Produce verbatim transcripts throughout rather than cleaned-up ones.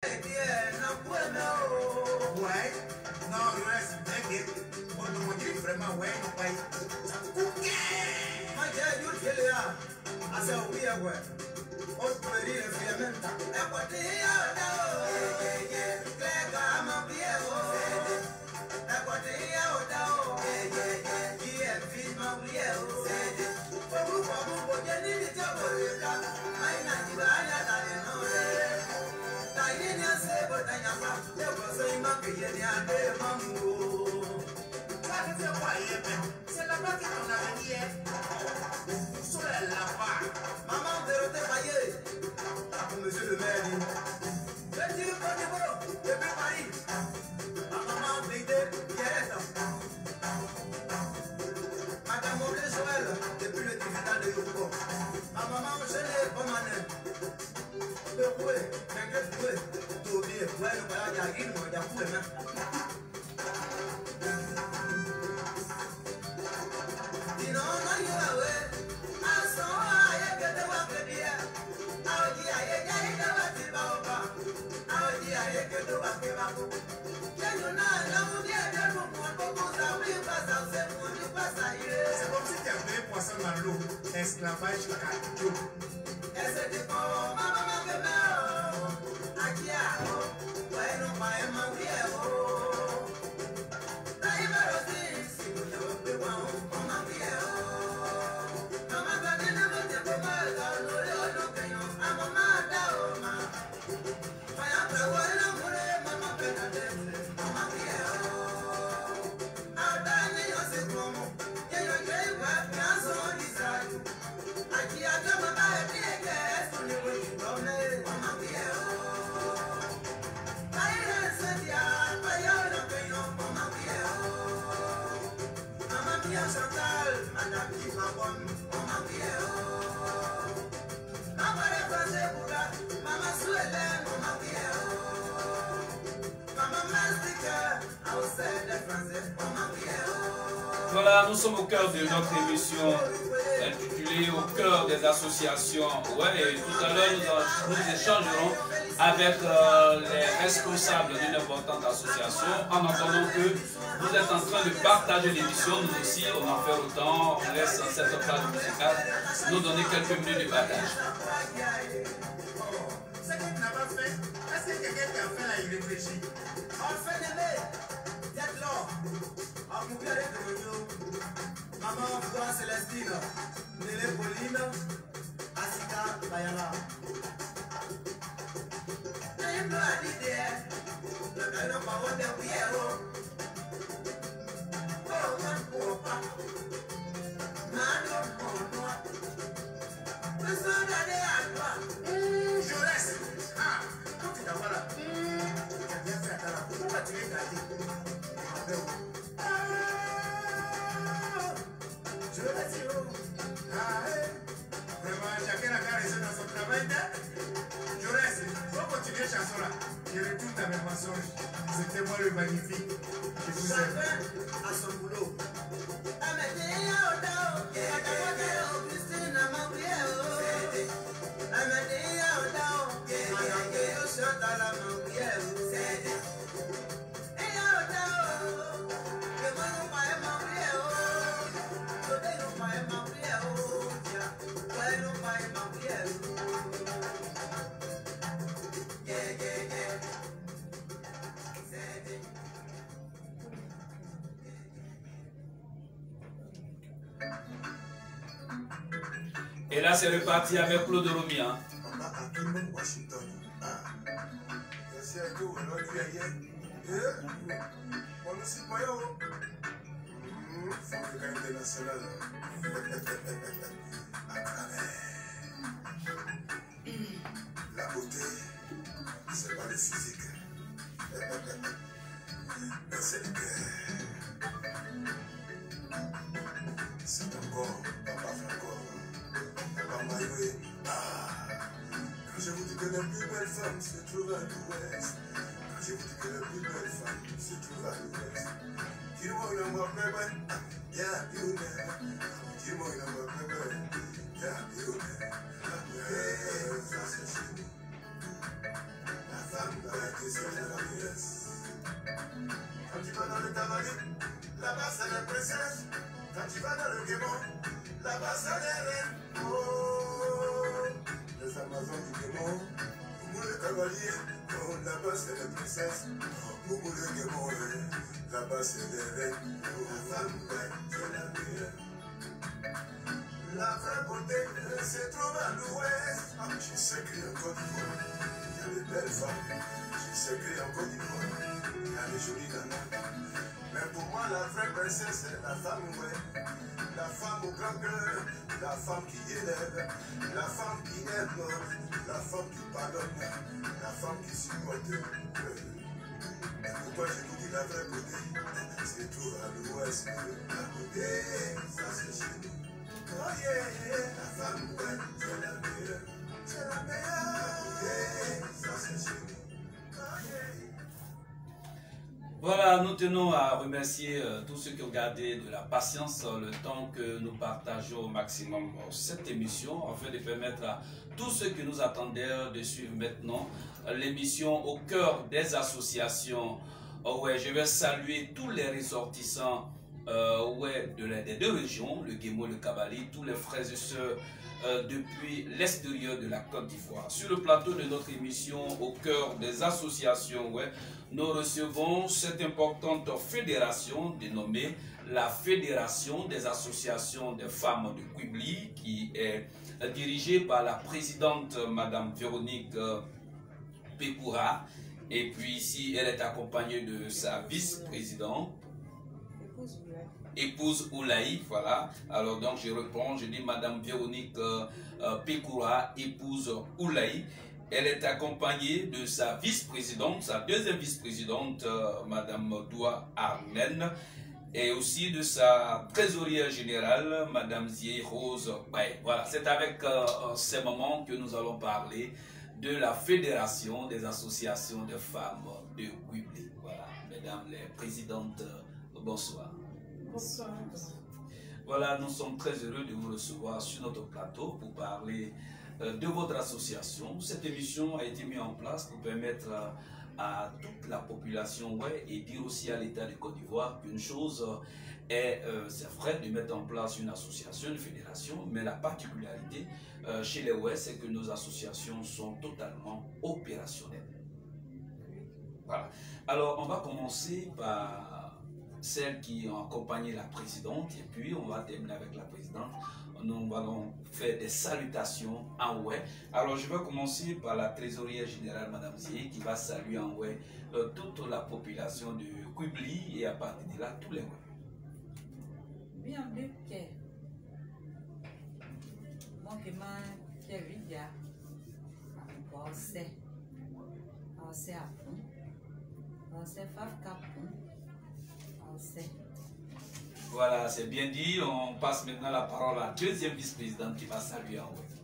Ouais. Non, le reste, t'inquiète. On nous dit vraiment, ouais, non, pas. Ok. Moi, j'ai dit, tu es là. Ah, c'est oui, ouais. On peut dire, le film, t'as. Et quoi, t'es là, là, yeah, yeah. Claire, comme un billet, oh. Et quoi, t'es là, là, oh. Yeah, yeah, yeah. Qui est film, un billet, oh. Pour vous, pour vous, pour bien dire, tu as volé, là. Aïe, n'a dit, bah, y'a, t'as les noms, ta yenya se bota nyama de boso imake yenya de mambo ça c'est quoi yémen c'est là-bas que ton avenir est sur là-bas maman déroté maillé monsieur le maire dit le dire pas de bro depuis Paris ma maman bride Pierrette madame Maurice Joël depuis le tribunal de Yoko ma maman je l'ai pas mané le poulet t'inquiète poulet tout bien ouais le balade à une moi d'un poulet même dis non non il va ouais à son aïe que te va bien à dit aïe aïe que va te va pas à dit aïe que te va que va que nous n'a la mouille de nous pour beaucoup ça oui pas ça c'est pour nous pas ça c'est comme si tu avais poisson dans l'eau esclavage cadeau et c'est du bon maman que bueno, para el más viejo. Ahí me lo dice, si no te voy a pegar un más viejo. Mamá, que no me te ponga el calor, no que no, a mamá da oma. Vaya, pero bueno, muere, mamá, que no te más viejo. Ahora niño se como, que yo quiero ver, que no son distraídos. Aquí acá mamá de pie, que es un libro y un doble, más viejo. Voilà, nous sommes au cœur de notre émission intitulée Au cœur des associations. Ouais, et tout à l'heure, nous, nous échangerons avec euh, les responsables d'une importante association en entendant que vous êtes en train de partager l'émission. Nous aussi, on en fait autant. On laisse cette page musicale nous donner quelques minutes de partage. Ce que tu n'as pas fait, est-ce que quelqu'un qui a fait là, il réfléchit? On fait l'aimer. Dites l'or. On vous plaît de nous. Maman, Flora Célestine, Nélé Pauline, Asika Bayala. Je ne a dit de le bel parole de Pierrot. Oh, mon papa. Mano, mon noir. Le sang d'aller à toi. Je reste. Ah, quand tu t'as voilà. Tu as bien fait à ta la. Pourquoi tu es gardé? Je le dis. Ah, vraiment, chacun a qu'à rester dans son travail. Je reste. Faut continuer chanson là. Je retourne à mes mensonges. C'était moi le magnifique. Je vous aime. Chacun à son boulot. Et là, c'est reparti avec Claude Romy. Hein. La beauté, c'est pas le physique. Mais c'est le cœur. C'est ton corps, papa Franco. Papa Maïwe. Ah, quand je vous dis que la plus belle femme se trouve à l'ouest. Quand je vous dis que la plus belle femme se trouve à l'ouest. Dis-moi une amour plus belle. Yeah, you know. Dis-moi une amour plus belle. Yeah, you know. Ça c'est chez nous. La femme. et c'est la déesse. Quand tu vas dans le cavalier, là-bas c'est la princesse. Quand tu vas dans le démon, là-bas c'est les reines. Oh, les Amazones du démon, Moumou le cavalier, oh, là-bas c'est les princesses. Moumou le démon, là-bas c'est les reines. Oh, la femme belle, c'est la meilleure. La vraie beauté se trouve à l'ouest. Ah, je sais qu'en Côte d'Ivoire, il y a des belles femmes. Je sais qu'en Côte d'Ivoire, il y a des jolies nanas. Mais pour moi, la vraie princesse, c'est la femme ouais. La femme au grand cœur, la femme qui élève, la femme qui aime, la femme qui pardonne, la femme qui supporte. Mais pourquoi je vous dis la vraie beauté? C'est tout à l'ouest. La beauté, ça c'est chez nous. Oh yeah, yeah, la femme belle, c'est la meilleure, c'est la meilleure, yeah, ça c'est chez nous. Oh yeah. Voilà, nous tenons à remercier euh, tous ceux qui ont gardé de la patience euh, le temps que nous partageons au maximum euh, cette émission, afin de permettre à tous ceux qui nous attendaient de suivre maintenant euh, l'émission au cœur des associations. Oh ouais, je vais saluer tous les ressortissants Euh, ouais, de la, des deux régions, le Guémo, le Kabali, tous les frères et sœurs euh, depuis l'extérieur de la Côte d'Ivoire. Sur le plateau de notre émission, au cœur des associations, ouais, nous recevons cette importante fédération dénommée la Fédération des associations des femmes de Quibli, qui est euh, dirigée par la présidente Madame Véronique euh, Pékoura. Et puis ici, elle est accompagnée de sa vice-présidente, épouse Oulaï, voilà. Alors donc je reprends, je dis Madame Véronique euh, euh, Pékoura, épouse Oulaï. Elle est accompagnée de sa vice-présidente, sa deuxième vice-présidente, euh, Madame Doua Armen, et aussi de sa trésorière générale, Madame Zie Rose Baye. Voilà, c'est avec euh, ces moments que nous allons parler de la Fédération des associations de femmes de Quibli. Voilà, mesdames les présidentes, euh, bonsoir. Bonsoir. Voilà, nous sommes très heureux de vous recevoir sur notre plateau pour parler euh, de votre association. Cette émission a été mise en place pour permettre euh, à toute la population ouais, et dire aussi à l'État de Côte d'Ivoire qu'une chose est, euh, c'est vrai, de mettre en place une association, une fédération, mais la particularité euh, chez les Ouest, c'est que nos associations sont totalement opérationnelles. Voilà. Alors, on va commencer par celles qui ont accompagné la présidente, et puis on va terminer avec la présidente. Nous allons faire des salutations en ouais. Alors je vais commencer par la trésorière générale, Madame Zie, qui va saluer en ouais euh, toute la population de Quibli et à partir de là, tous les ouais. Bienvenue, Pierre. Moi, je m'appelle Pierre Vidia. On sait. On sait à fond. On sait Faf Capon. Voilà, c'est bien dit. On passe maintenant la parole à la deuxième vice-présidente qui va saluer en haut.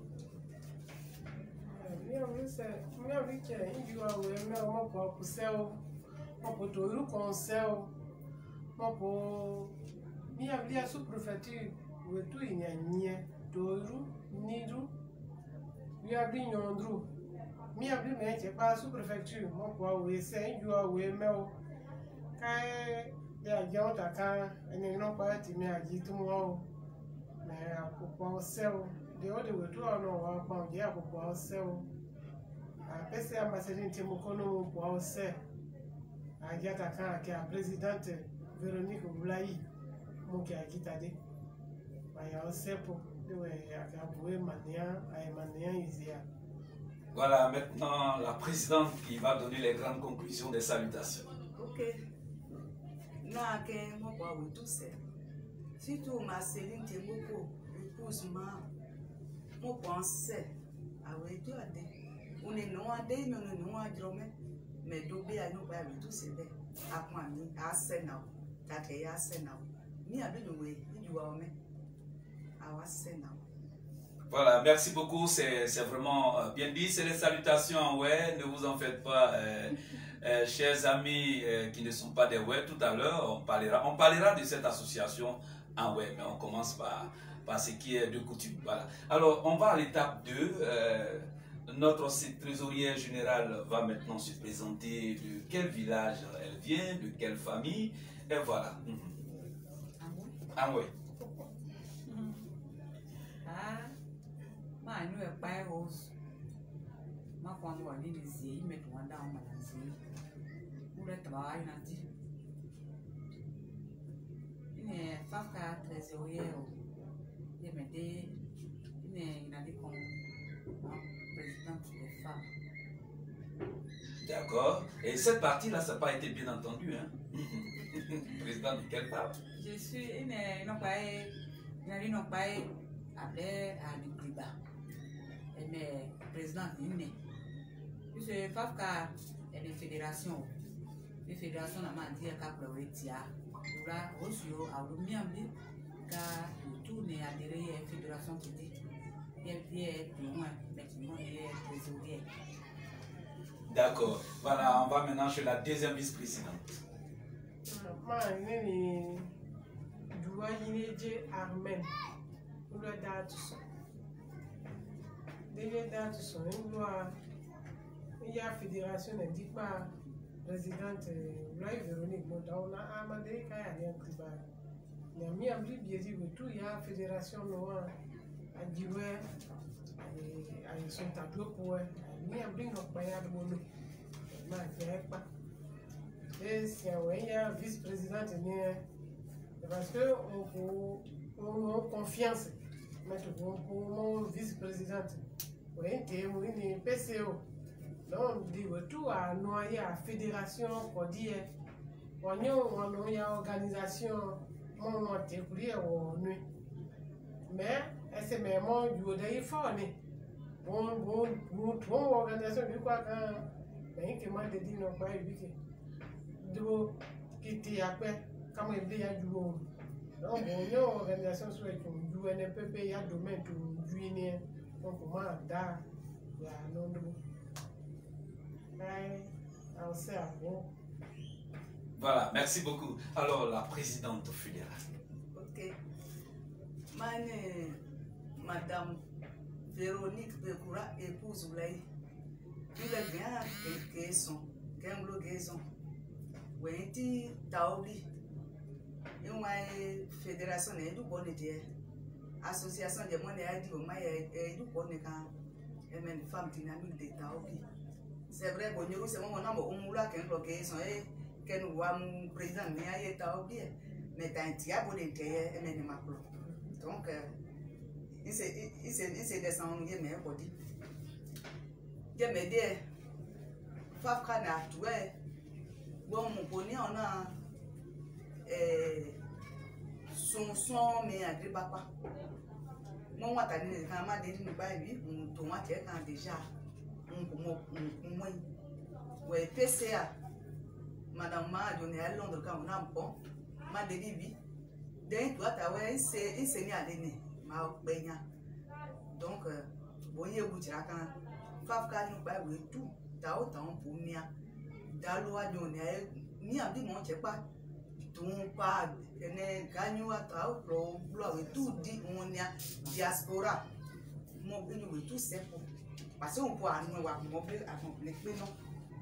They are young, I can't, and they know quite to me. I get tomorrow. I will sell. The other way to know about the apple will sell. I guess I'm a certain Timocono will sell. I get a car, a president, Veronique Oulaï, Moki Agitade. I will sell the way I can wear mania, I am mania is here. Voilà, maintenant la présidente qui va donner les grandes conclusions des salutations. Ok. Non, que moi, quoi, oui, tout ça. Surtout ma Céline Thémoko, épouse ma, moi, pensais, ah oui, tout a dit. On est non à des, mais on est non à drômer. Mais d'obé à nous, bah, oui, tout c'est bien. À quoi, ni, à Sénat, à qui à Sénat. Ni à bien, oui, il doit me, à Sénat. Voilà, merci beaucoup, c'est vraiment euh, bien dit. C'est les salutations, ouais, ne vous en faites pas. Euh, Euh, chers amis euh, qui ne sont pas des ouais, tout à l'heure, on parlera, on parlera de cette association en ouais, mais on commence par, par ce qui est de coutume. Voilà. Alors, on va à l'étape deux. Euh, notre trésorière générale va maintenant se présenter de quel village elle vient, de quelle famille, et voilà. Ah oui. Ah, ma nous est pas rose. Ma quand on dit les yeux, mais on a un maladie. Pour le travail, on a dit. Il est fafka trésorière. Il m'a dit, il a dit qu'on présidente des femmes. D'accord. Et cette partie-là, ça n'a pas été bien entendu, hein? Président de quelle femme? Je suis une non pas une non pas appelée à l'Ibriba. Mais présidente d'une. Je suis Fafka et les fédérations. Les fédérations n'a pas dit qu'à Ploretia. Là, aussi, à l'Omiambi, car tout n'est adhéré à la fédération qui dit. D'accord. Voilà, on va maintenant chez la deuxième vice-présidente. Moi, je dois y Armen. Nous le datons. Déjà datons. Nous doit. Il y a fédération ne dit pas présidente. Là, Véronique Monta. On a amendé qu'il y a rien qui va. Il y a mis en plus bien dit tout. Il y a fédération noire. A dit ouais. Ils sont à deux points. Ni en plus non pas y a de boulot. Mais il pas. Et si il y a vice-présidente, parce que on a confiance. Maintenant, pour vice-présidente, oui, c'est une P C O. Donc, on dit tout à noyer à la fédération, on dit, on a une organisation, on a été pris au nuit. Mais, c'est même du day fort. Bon, bon, bon, bon, organisation, du quoi, quand il y a des dit non pas évité. Do qui après comme il y a du bon donc on y a organisation sur du N P P il y a domaine du Guinée donc comment da il y a non de on sait à bon. Voilà, merci beaucoup. Alors la présidente fédérale. Ok. Mane Madame Véronique Bekoura épouse Oulaye. Il est bien quelques sont qu'un bloguaison. Oui, ti taobi. Une fédération est du bon idée. Association de monde a dit au moins est du bon quand et même femme dynamique de taobi. C'est vrai, bon, nous c'est mon nom, on moula qu'un bloguaison et qu'un voit mon président mais a taobi. Mais t'as un tiers de intérêt et même ma pro. Donc, il s'est il s'est il s'est descendu mais un body. Je me dis, Fafka n'a tout. Bon, mon poney, on a son son, mais à deux papas. Moi, on a dit que ma dédie nous pas lui, on tomate quand déjà. On moi, ouais, P C A. Madame m'a donné à Londres quand on a bon. Ma dédie vie. D'un toi, tu as ouais, c'est enseigné à l'aîné. Ma baigne. Donc, bon, il y a beaucoup de quand Fafka nous pas tout. T'as autant pour mia. Dans l'eau, ni à dire mon pas. Ton pas, ne gagne à ta pro, tout dit on y a diaspora. Mon pays, tout c'est pour. Parce qu'on peut nous avoir mobile à compléter, non?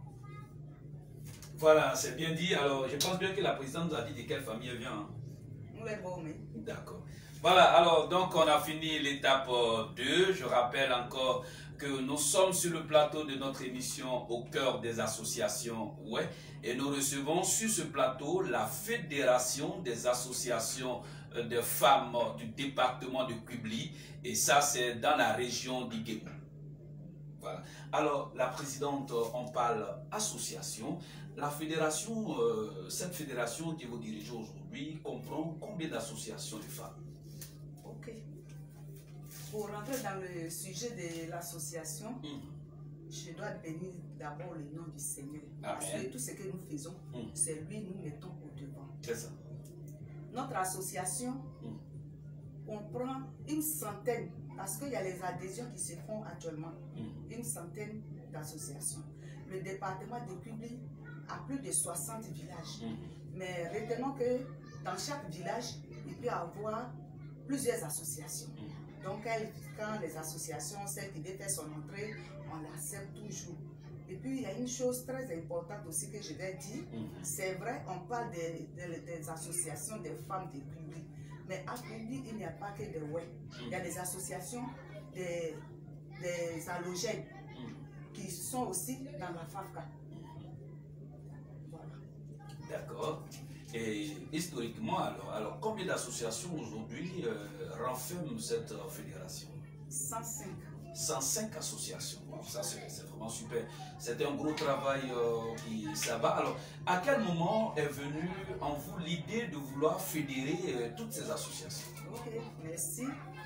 Voilà, c'est bien dit. Alors, je pense bien que la présidente nous a dit de quelle famille elle vient. Hein? D'accord. Voilà, alors, donc on a fini l'étape deux. Je rappelle encore que nous sommes sur le plateau de notre émission Au cœur des associations. Ouais, et nous recevons sur ce plateau la Fédération des associations de femmes du département de Kubli. Et ça, c'est dans la région d'Iguébou. Voilà. Alors, la présidente, on parle association. La fédération, euh, cette fédération que vous dirigez aujourd'hui, comprend combien d'associations de femmes? Ok. Pour rentrer dans le sujet de l'association, mmh. je dois bénir d'abord le nom du Seigneur. Amen. Parce que tout ce que nous faisons, mmh. c'est lui nous mettons au devant. C'est ça. Notre association mmh. comprend une centaine, parce qu'il y a les adhésions qui se font actuellement, mmh. une centaine d'associations. Le département de Kubli a plus de soixante villages. Mmh. Mais retenons que dans chaque village, il peut y avoir plusieurs associations. Mmh. Donc, elle, quand les associations, celles qui veulent faire son entrée, on l'accepte toujours. Et puis, il y a une chose très importante aussi que je vais dire. Mm-hmm. C'est vrai, on parle des, des, des associations des femmes de Kribi. Mais à Kribi, il n'y a pas que des W E. Mm-hmm. Il y a des associations des, des halogènes mm-hmm. qui sont aussi dans la FAFCA. Voilà. D'accord. Et historiquement, alors, alors combien d'associations aujourd'hui euh, renferment cette euh, fédération? cent cinq. cent cinq associations. Wow, ça, c'est vraiment super. C'était un gros travail euh, qui s'abat. Alors, à quel moment est venue en vous l'idée de vouloir fédérer euh, toutes ces associations? Ok, merci.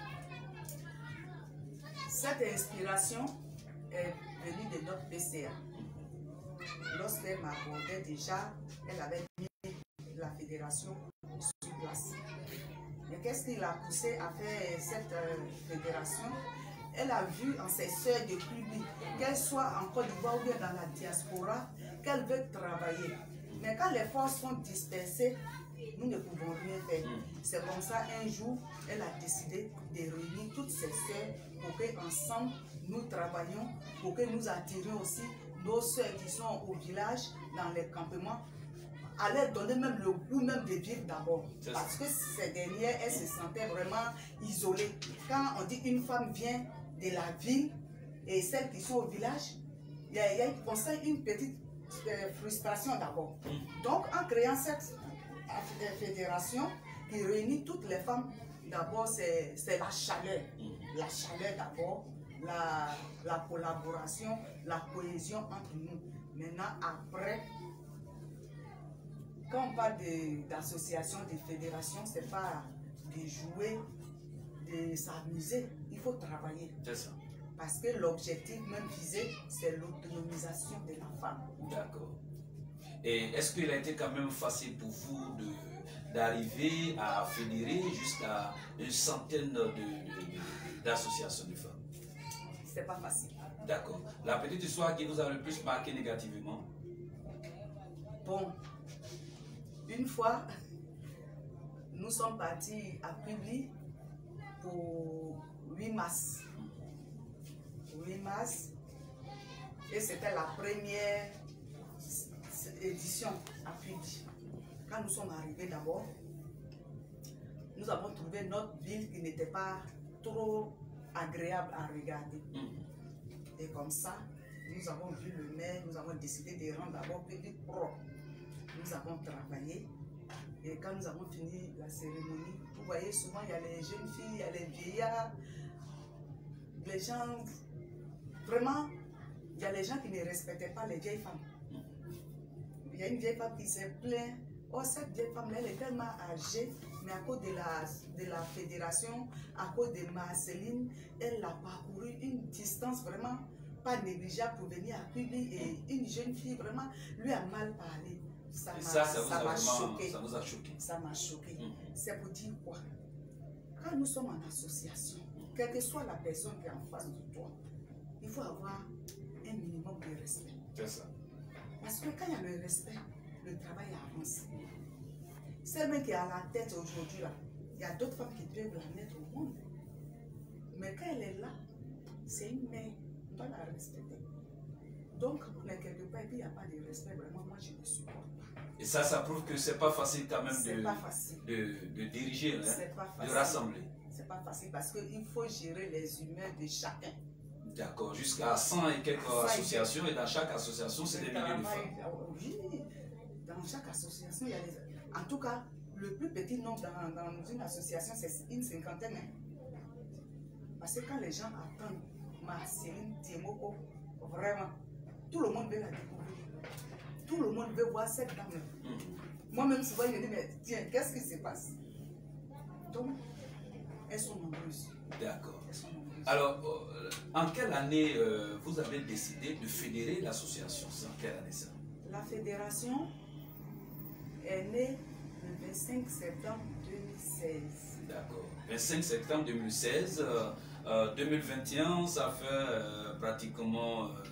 Cette inspiration est venue de notre P C A. Lorsqu'elle m'abordait déjà, elle avait mis la fédération sur place. Mais qu'est-ce qui l'a poussé à faire cette euh, fédération? Elle a vu en ses sœurs de Kribi, qu'elles soient en Côte d'Ivoire ou bien dans la diaspora, qu'elles veulent travailler. Mais quand les forces sont dispersées, nous ne pouvons rien faire. C'est comme ça, un jour, elle a décidé de réunir toutes ses sœurs pour qu'ensemble, nous travaillions, pour que nous attirions aussi nos sœurs qui sont au village, dans les campements, à leur donner même le goût même de vivre d'abord. Parce que ces dernières, elles se sentaient vraiment isolées. Quand on dit une femme vient de la ville et celles qui sont au village, il y a, il y a on sent une petite euh, frustration d'abord. Donc en créant cette fédération qui réunit toutes les femmes, d'abord c'est la chaleur. La chaleur d'abord, la, la collaboration, la cohésion entre nous. Maintenant après, quand on parle d'association, de, de fédération, c'est pas de jouer, de s'amuser, il faut travailler. C'est ça. Parce que l'objectif même visé, c'est l'autonomisation de la femme. D'accord. Et est-ce qu'il a été quand même facile pour vous d'arriver à fédérer jusqu'à une centaine d'associations de, de, de femmes? C'est pas facile. D'accord. La petite histoire qui vous a le plus marqué négativement? Bon. Une fois, nous sommes partis à Kribi pour huit mars. huit mars. Et c'était la première édition à Kribi. Quand nous sommes arrivés d'abord, nous avons trouvé notre ville qui n'était pas trop agréable à regarder. Et comme ça, nous avons vu le maire, nous avons décidé de rendre d'abord Kribi propre. Nous avons travaillé et quand nous avons fini la cérémonie, vous voyez souvent il y a les jeunes filles, il y a les vieillards, les gens, vraiment, il y a les gens qui ne respectaient pas les vieilles femmes. Il y a une vieille femme qui s'est plainte, oh cette vieille femme elle est tellement âgée, mais à cause de la, de la fédération, à cause de Marceline, elle a parcouru une distance vraiment pas négligeable pour venir à Kribi et une jeune fille vraiment lui a mal parlé. Ça m'a choqué. Ça vous a choqué. Ça m'a choqué. Mm-hmm. C'est pour dire quoi? Quand nous sommes en association, mm-hmm. quelle que soit la personne qui est en face de toi, il faut avoir un minimum de respect. C'est ça. Parce que quand il y a le respect, le travail avance. Celle même qui est à la tête aujourd'hui, là, il y a d'autres femmes qui peuvent la mettre au monde. Mais quand elle est là, c'est une mère, on doit la respecter. Donc, on est quelque part et puis il n'y a pas de respect, vraiment, moi je ne supporte pas. Et ça, ça prouve que c'est pas facile quand même de, pas facile. de, de diriger, hein, pas facile. de rassembler. C'est pas facile parce qu'il faut gérer les humeurs de chacun. D'accord, jusqu'à cent et quelques cent associations et dans chaque association, c'est des milliers de femmes. Oui, dans chaque association, il y a les... En tout cas, le plus petit nombre dans, dans une association, c'est une cinquantaine. Hein. Parce que quand les gens attendent Marceline Tiemoko, vraiment, tout le monde veut la découvrir. Tout le monde veut voir cette dame. Mmh. Moi-même, souvent, je me dis, mais tiens, qu'est-ce qui se passe? Donc, elles sont nombreuses. D'accord. Alors, euh, en quelle année euh, vous avez décidé de fédérer l'association? C'est en quelle année ça? La fédération est née le vingt-cinq septembre deux mille seize. D'accord. vingt-cinq septembre deux mille seize. Euh, euh, deux mille vingt et un, ça fait euh, pratiquement euh,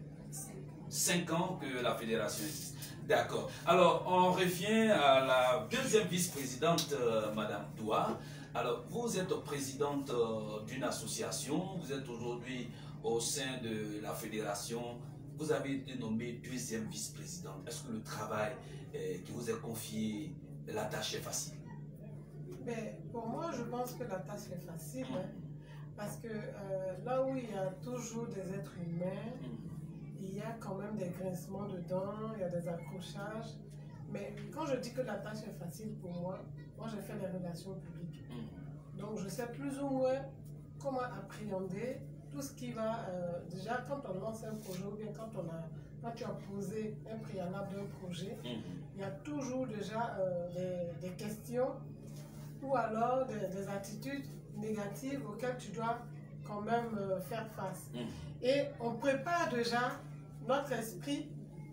cinq ans que la fédération existe. D'accord. Alors, on revient à la deuxième vice-présidente, euh, Madame Doua. Alors, vous êtes présidente euh, d'une association, vous êtes aujourd'hui au sein de la fédération, vous avez été nommée deuxième vice-présidente. Est-ce que le travail euh, qui vous est confié, la tâche est facile? Mais pour moi, je pense que la tâche est facile, hein, parce que euh, là où il y a toujours des êtres humains, il y a quand même des grincements dedans, il y a des accrochages. Mais quand je dis que la tâche est facile pour moi, moi j'ai fait les relations publiques. Donc je sais plus ou moins comment appréhender tout ce qui va, euh, déjà quand on lance un projet ou bien quand, on a, quand tu as posé un préalable d'un projet, il y a toujours déjà euh, des, des questions ou alors des, des attitudes négatives auxquelles tu dois quand même euh, faire face. Et on prépare déjà notre esprit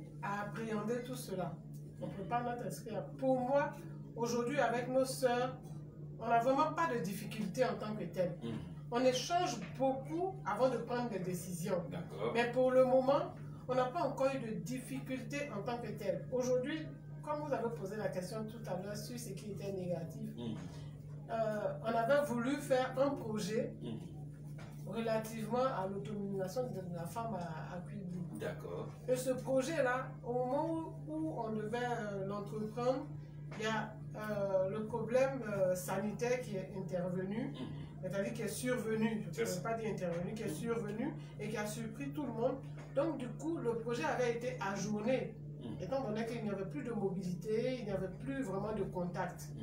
à appréhender tout cela. On prépare notre esprit à... Pour moi, aujourd'hui avec nos sœurs, on n'a vraiment pas de difficultés en tant que telles. Mmh. On échange beaucoup avant de prendre des décisions. Mais pour le moment, on n'a pas encore eu de difficultés en tant que telles. Aujourd'hui, comme vous avez posé la question tout à l'heure sur ce qui était négatif, mmh. euh, on avait voulu faire un projet mmh. relativement à l'autonomisation de la femme à, à Cuibou. D'accord. Et ce projet-là, au moment où, où on devait euh, l'entreprendre, il y a euh, le problème euh, sanitaire qui est intervenu, mmh. c'est-à-dire qui est survenu, je ne peux pas dire intervenu, qui est survenu et qui a surpris tout le monde. Donc du coup, le projet avait été ajourné, mmh. étant donné qu'il n'y avait plus de mobilité, il n'y avait plus vraiment de contact. Mmh.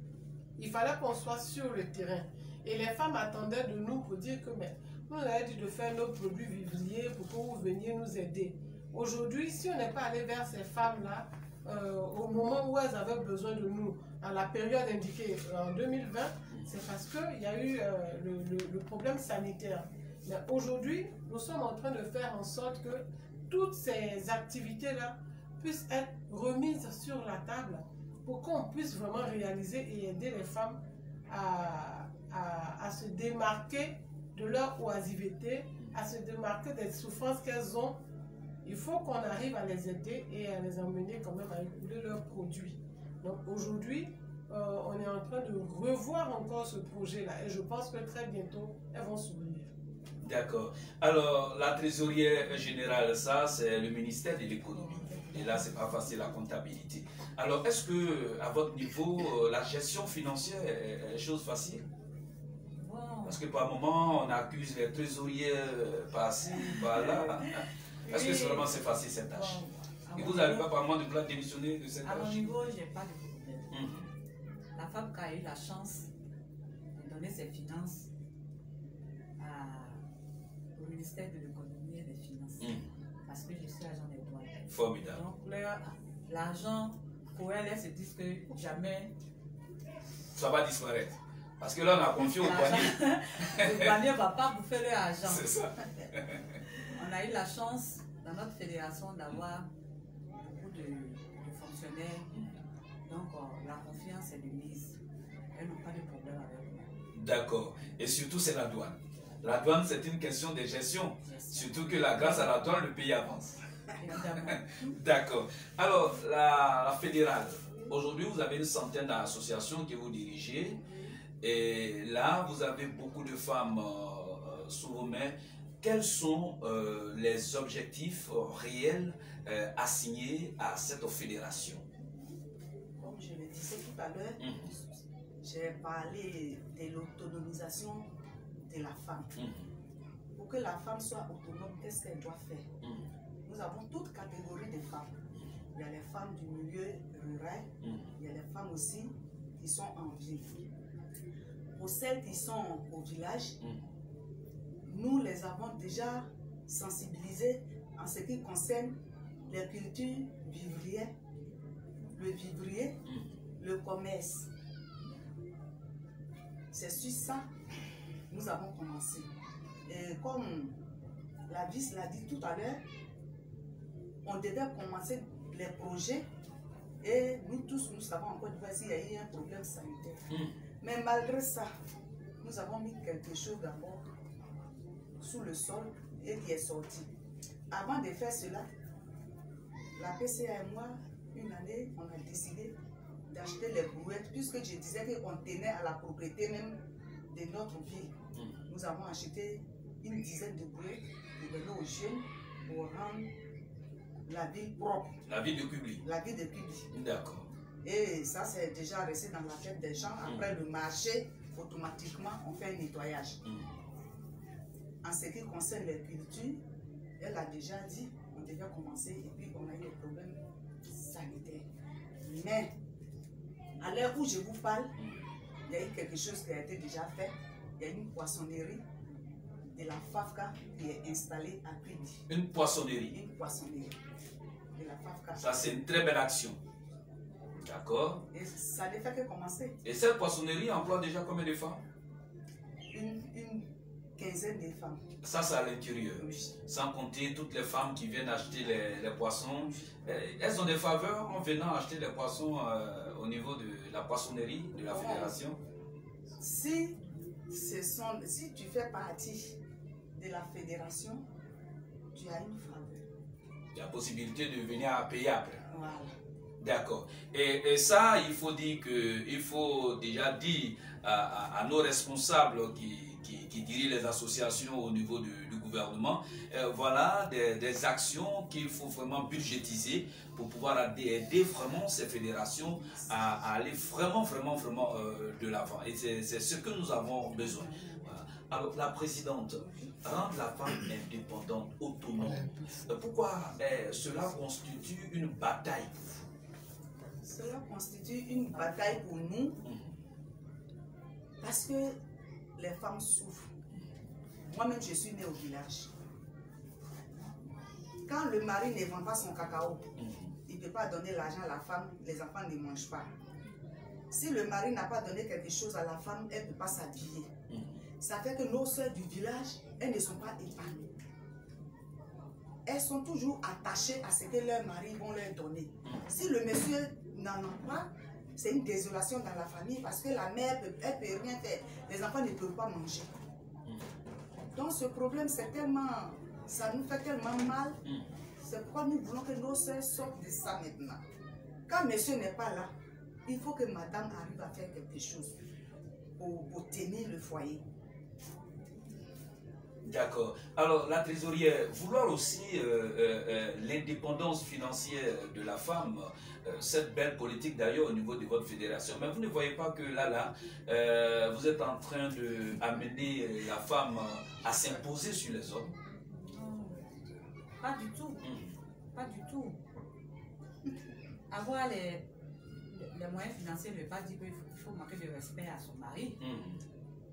Il fallait qu'on soit sur le terrain. Et les femmes attendaient de nous pour dire que mais, nous, on avait dit de faire nos produits vivriers pour que vous veniez nous aider. Aujourd'hui, si on n'est pas allé vers ces femmes-là, euh, au moment où elles avaient besoin de nous, à la période indiquée en deux mille vingt, c'est parce qu'il y a eu euh, le, le, le problème sanitaire. Mais aujourd'hui, nous sommes en train de faire en sorte que toutes ces activités-là puissent être remises sur la table pour qu'on puisse vraiment réaliser et aider les femmes à, à, à se démarquer de leur oisiveté, à se démarquer des souffrances qu'elles ont. Il faut qu'on arrive à les aider et à les emmener quand même à écouler leurs produits. Donc aujourd'hui, euh, on est en train de revoir encore ce projet-là et je pense que très bientôt, elles vont s'ouvrir. D'accord. Alors, la trésorière générale, ça, c'est le ministère de l'économie. Et là, c'est pas facile la comptabilité. Alors, est-ce que, à votre niveau, la gestion financière est, est chose facile? Parce que par moment, on accuse les trésoriers par-ci, par-là. Est-ce que vraiment c'est facile cette tâche? Bon, et vous n'avez pas par moment de vouloir démissionner de cette tâche? À mon niveau, je n'ai pas de problème. Mmh. La femme qui a eu la chance de donner ses finances à, au ministère de l'économie et des finances, mmh. parce que je suis agent des douanes. Formidable. Donc l'argent, pour elle, elle se dit que jamais... Ça va disparaître. Parce que là, on a confié au douanier. Le douanier ne va pas bouffer leur argent. C'est ça. On a eu la chance dans notre fédération d'avoir beaucoup de, de fonctionnaires. Donc euh, la confiance est de mise. Elles n'ont pas de problème avec nous. D'accord. Et surtout, c'est la douane. La douane, c'est une question de gestion. Surtout que là, grâce à la douane, le pays avance. D'accord. Alors, la, la fédérale, aujourd'hui, vous avez une centaine d'associations que vous dirigez. Et là, vous avez beaucoup de femmes euh, sous vos mains. Quels sont euh, les objectifs euh, réels euh, assignés à cette fédération? Comme je le disais tout à l'heure, mmh. j'ai parlé de l'autonomisation de la femme. Mmh. Pour que la femme soit autonome, qu'est-ce qu'elle doit faire? Mmh. Nous avons toutes catégories de femmes. Il y a les femmes du milieu rural, mmh. il y a les femmes aussi qui sont en ville. Pour celles qui sont au village, mmh. nous les avons déjà sensibilisées en ce qui concerne les cultures vivrières, le vivrier, mmh. le commerce. C'est sur ça que nous avons commencé. Et comme la vice l'a dit tout à l'heure, on devait commencer les projets et nous tous, nous savons encore s'il y a eu un problème sanitaire. Mmh. Mais malgré ça, nous avons mis quelque chose d'abord sous le sol et qui est sorti. Avant de faire cela, la P C A et moi, une année, on a décidé d'acheter les brouettes, puisque je disais qu'on tenait à la propriété même de notre ville. Mmh. Nous avons acheté une dizaine de brouettes pour donner aux jeunes pour rendre la ville propre. La ville de Kubli. La ville de Kubli. D'accord. Et ça, c'est déjà resté dans la tête des gens. Après mmh. le marché, automatiquement, on fait un nettoyage. Mmh. En ce qui concerne les cultures, elle a déjà dit, on devait commencer et puis on a eu des problèmes sanitaires. Mais, à l'heure où je vous parle, il y a eu quelque chose qui a été déjà fait. Il y a une poissonnerie de la FAFCA qui est installée à Kubli. Une poissonnerie. Une poissonnerie de la FAFCA. Ça, c'est une très belle action. D'accord. Et ça ne fait que commencer. Et cette poissonnerie emploie déjà combien de femmes? Une, une quinzaine de femmes. Ça, c'est à l'intérieur. Oui. Sans compter toutes les femmes qui viennent acheter les, les poissons. Elles ont des faveurs en venant acheter les poissons euh, au niveau de la poissonnerie de la fédération. Si, ce sont, si tu fais partie de la fédération, tu as une faveur. Il y a possibilité de venir à payer après. Voilà. D'accord. Et, et ça, il faut dire que, il faut déjà dire à, à, à nos responsables qui, qui, qui dirigent les associations au niveau du, du gouvernement, euh, voilà des, des actions qu'il faut vraiment budgétiser pour pouvoir aider vraiment ces fédérations à, à aller vraiment, vraiment, vraiment euh, de l'avant. Et c'est ce que nous avons besoin. Voilà. Alors, la présidente, rendre la femme indépendante, autonome, pourquoi euh, cela constitue une bataille pour vous? Cela constitue une bataille pour nous parce que les femmes souffrent. Moi-même, je suis née au village. Quand le mari ne vend pas son cacao, il ne peut pas donner l'argent à la femme, les enfants ne mangent pas. Si le mari n'a pas donné quelque chose à la femme, elle ne peut pas s'habiller. Ça fait que nos soeurs du village, elles ne sont pas épanouies. Elles sont toujours attachées à ce que leurs maris vont leur donner. Si le monsieur n'en a pas, c'est une désolation dans la famille parce que la mère, elle ne peut rien faire. Les enfants ne peuvent pas manger. Donc ce problème, c'est tellement, ça nous fait tellement mal. C'est pourquoi nous voulons que nos soeurs sortent de ça maintenant. Quand monsieur n'est pas là, il faut que madame arrive à faire quelque chose pour, pour tenir le foyer. D'accord. Alors, la trésorière, vouloir aussi euh, euh, euh, l'indépendance financière de la femme, euh, cette belle politique d'ailleurs au niveau de votre fédération, mais vous ne voyez pas que là, là, euh, vous êtes en train d'amener la femme à s'imposer sur les hommes? Non, pas du tout. Mmh. Pas du tout. Avoir les, les moyens financiers ne veut pas dire qu'il faut, faut manquer de respect à son mari. Mmh.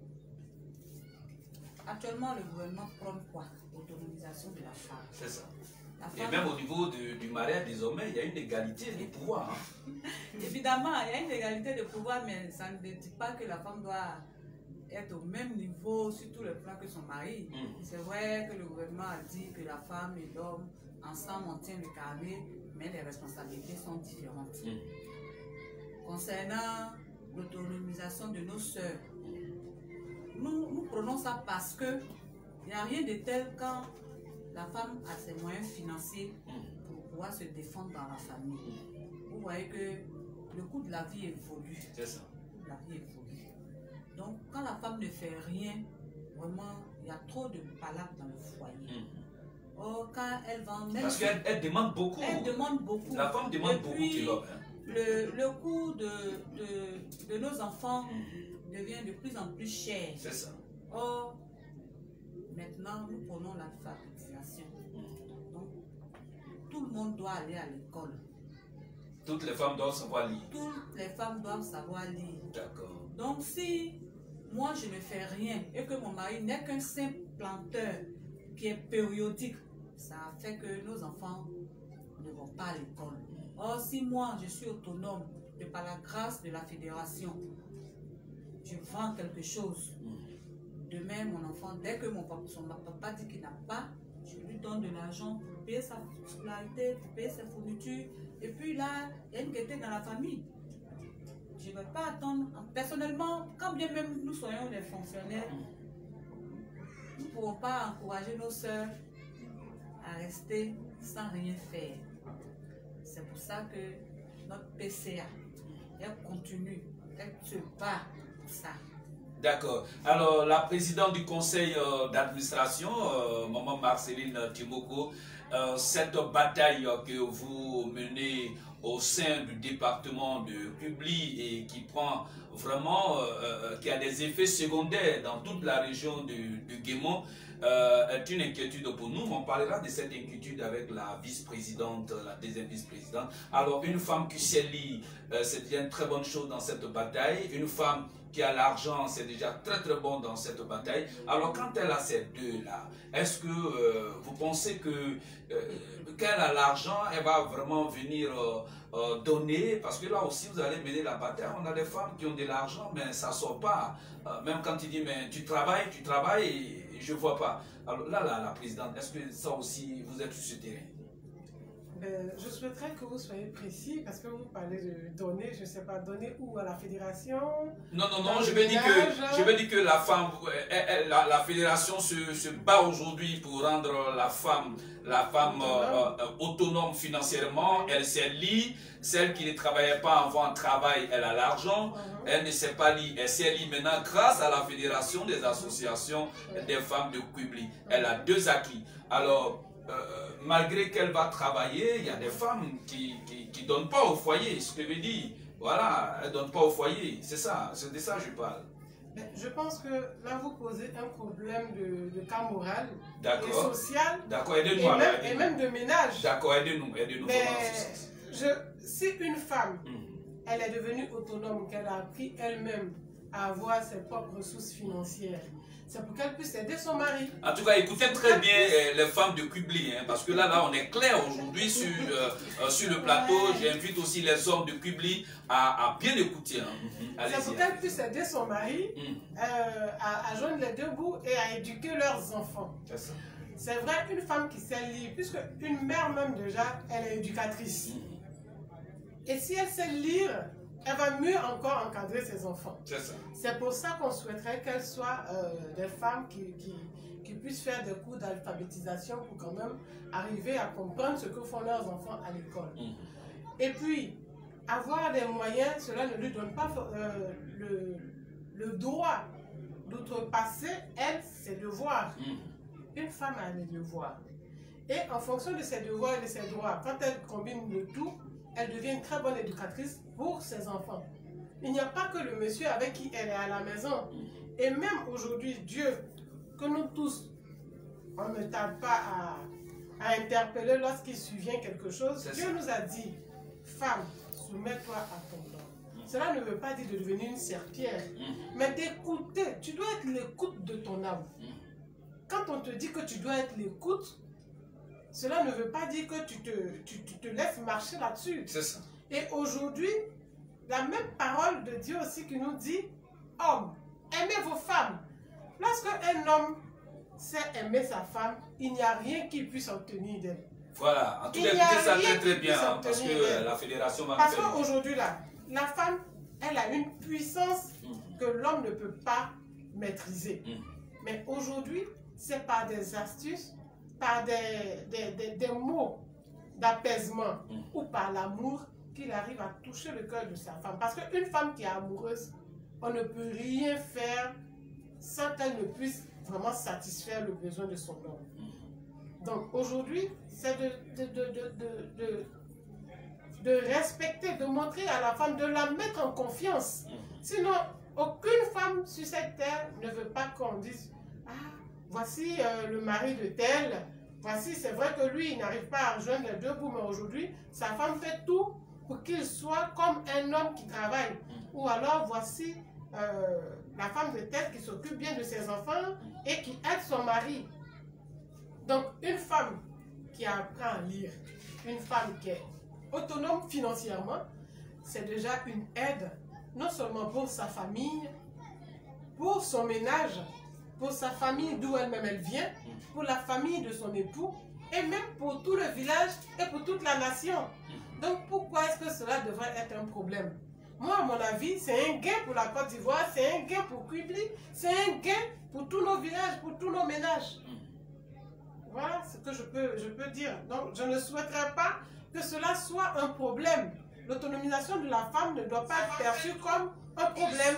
Actuellement, le gouvernement prône quoi? L'autonomisation de la femme. C'est ça. La Et femme... même au niveau de, du mariage désormais, il y a une égalité de pouvoir. Hein. Évidemment, il y a une égalité de pouvoir, mais ça ne dit pas que la femme doit être au même niveau sur tous les plans que son mari. Mmh. C'est vrai que le gouvernement a dit que la femme et l'homme, ensemble, on tient le carré, mais les responsabilités sont différentes. Mmh. Concernant l'autonomisation de nos sœurs, Nous, nous prenons ça parce que il n'y a rien de tel quand la femme a ses moyens financiers pour pouvoir se défendre dans la famille. Vous voyez que le coût de la vie évolue. C'est ça. Le coût de la vie évolue. Donc, quand la femme ne fait rien, vraiment, il y a trop de palabres dans le foyer. Mm. Or, quand elle vend... Même parce qu'elle elle demande beaucoup. Elle demande beaucoup. La femme demande Et beaucoup puis, qu'il l'homme. Hein. Le, le coût de, de, de nos enfants mm. devient de plus en plus cher. C'est ça. Or, maintenant, nous prenons l'alphabétisation. Donc, tout le monde doit aller à l'école. Toutes les femmes doivent savoir lire. Toutes les femmes doivent savoir lire. D'accord. Donc, si moi je ne fais rien et que mon mari n'est qu'un simple planteur qui est périodique, ça fait que nos enfants ne vont pas à l'école. Or, si moi je suis autonome, de par la grâce de la fédération, je vends quelque chose. Demain, mon enfant, dès que mon papa, son papa dit qu'il n'a pas, je lui donne de l'argent pour payer sa scolarité, pour payer ses fournitures. Et puis là, il y a une gaieté dans la famille. Je ne vais pas attendre. Personnellement, quand bien même nous soyons des fonctionnaires, nous ne pourrons pas encourager nos sœurs à rester sans rien faire. C'est pour ça que notre P C A elle continue, elle se bat pour ça. D'accord. Alors, la présidente du conseil euh, d'administration, euh, Maman Marceline Timoko, euh, cette bataille euh, que vous menez au sein du département de Kubli et qui prend vraiment, euh, qui a des effets secondaires dans toute la région du, du Guémon, euh, est une inquiétude pour nous. On parlera de cette inquiétude avec la vice-présidente, la deuxième vice-présidente. Alors, une femme qui s'est liée, euh, c'est déjà une très bonne chose dans cette bataille. Une femme qui a l'argent, c'est déjà très très bon dans cette bataille. Alors quand elle a ces deux-là, est-ce que euh, vous pensez que euh, qu'elle a l'argent, elle va vraiment venir euh, euh, donner? Parce que là aussi, vous allez mener la bataille. On a des femmes qui ont de l'argent, mais ça ne sort pas. Euh, même quand il dit, mais tu travailles, tu travailles, et, et je ne vois pas. Alors là, là, la présidente, est-ce que ça aussi, vous êtes sur ce terrain? Ben, je souhaiterais que vous soyez précis parce que vous parlez de donner, je ne sais pas, donner où à la fédération? Non, non, non, je veux dire que, je veux dire que la femme, elle, elle, la, la fédération se, se bat aujourd'hui pour rendre la femme, la femme autonome, euh, euh, autonome financièrement. Elle s'est liée. Celle qui ne travaillait pas avant un travail, elle a l'argent. Uh-huh. Elle ne s'est pas liée. Elle s'est liée maintenant grâce à la fédération des associations uh-huh. des femmes de Kubli. Uh-huh. Elle a deux acquis. Alors, Euh, malgré qu'elle va travailler, il y a des femmes qui ne donnent pas au foyer, ce que je veux dire. Voilà, elles ne donnent pas au foyer, c'est ça, c'est de ça que je parle. Mais je pense que là, vous posez un problème de, de cas moral et social, d'accord, aidez-nous, et, alors, même, aidez-nous. et même de ménage. D'accord, aidez-nous, aidez-nous. Mais je, si une femme, mmh. elle est devenue autonome, qu'elle a appris elle-même à avoir ses propres ressources financières, c'est pour qu'elle puisse aider son mari. En tout cas, écoutez très bien euh, les femmes de Kubli, hein, parce que là, là, on est clair aujourd'hui sur, euh, euh, sur le plateau. Ouais. J'invite aussi les hommes de Kubli à, à bien écouter. Hein. Mm-hmm. C'est pour qu'elle puisse aider son mari mm. euh, à, à joindre les deux bouts et à éduquer leurs enfants. C'est vrai, une femme qui sait lire, puisque une mère même déjà, elle est éducatrice. Mm-hmm. Et si elle sait lire, elle va mieux encore encadrer ses enfants. C'est pour ça qu'on souhaiterait qu'elles soient euh, des femmes qui, qui, qui puissent faire des cours d'alphabétisation pour quand même arriver à comprendre ce que font leurs enfants à l'école. Mmh. Et puis, avoir des moyens, cela ne lui donne pas euh, le, le droit d'outrepasser, elle, ses devoirs. Mmh. Une femme a des devoirs. Et en fonction de ses devoirs et de ses droits, quand elle combine le tout, elle devient une très bonne éducatrice pour ses enfants. Il n'y a pas que le monsieur avec qui elle est à la maison. Et même aujourd'hui, Dieu, que nous tous, on ne tarde pas à, à interpeller lorsqu'il survient quelque chose. Dieu ça. Nous a dit, femme, soumets-toi à ton homme. Cela ne veut pas dire de devenir une serpillère, mais d'écouter. Tu dois être l'écoute de ton âme. Quand on te dit que tu dois être l'écoute, cela ne veut pas dire que tu te, tu, tu te laisses marcher là-dessus. C'est ça. Et aujourd'hui, la même parole de Dieu aussi qui nous dit, hommes, aimez vos femmes. Lorsque un homme sait aimer sa femme, il n'y a rien qui puisse obtenir d'elle. Voilà, en tout cas, écoutez ça très très bien, hein, parce que la fédération va Parce qu'aujourd'hui, là, la femme, elle a une puissance mmh. que l'homme ne peut pas maîtriser. Mmh. Mais aujourd'hui, c'est par des astuces, par des, des, des, des mots d'apaisement mmh. ou par l'amour qu'il arrive à toucher le cœur de sa femme. Parce qu'une femme qui est amoureuse, on ne peut rien faire sans qu'elle ne puisse vraiment satisfaire le besoin de son homme. Mmh. Donc aujourd'hui, c'est de, de, de, de, de, de, de respecter, de montrer à la femme, de la mettre en confiance. Mmh. Sinon, aucune femme sur cette terre ne veut pas qu'on dise « Ah, voici euh, le mari de tel, voici, c'est vrai que lui, il n'arrive pas à rejoindre les deux bouts, mais aujourd'hui, sa femme fait tout pour qu'il soit comme un homme qui travaille. Ou alors, voici euh, la femme de tel qui s'occupe bien de ses enfants et qui aide son mari. » Donc, une femme qui apprend à lire, une femme qui est autonome financièrement, c'est déjà une aide, non seulement pour sa famille, pour son ménage, pour sa famille d'où elle-même elle vient, pour la famille de son époux, et même pour tout le village et pour toute la nation. Donc pourquoi est-ce que cela devrait être un problème? Moi, à mon avis, c'est un gain pour la Côte d'Ivoire, c'est un gain pour Kubli, c'est un gain pour tous nos villages, pour tous nos ménages. Voilà ce que je peux, je peux dire. Donc je ne souhaiterais pas que cela soit un problème. l'autonomisation de la femme ne doit pas être perçue comme un problème,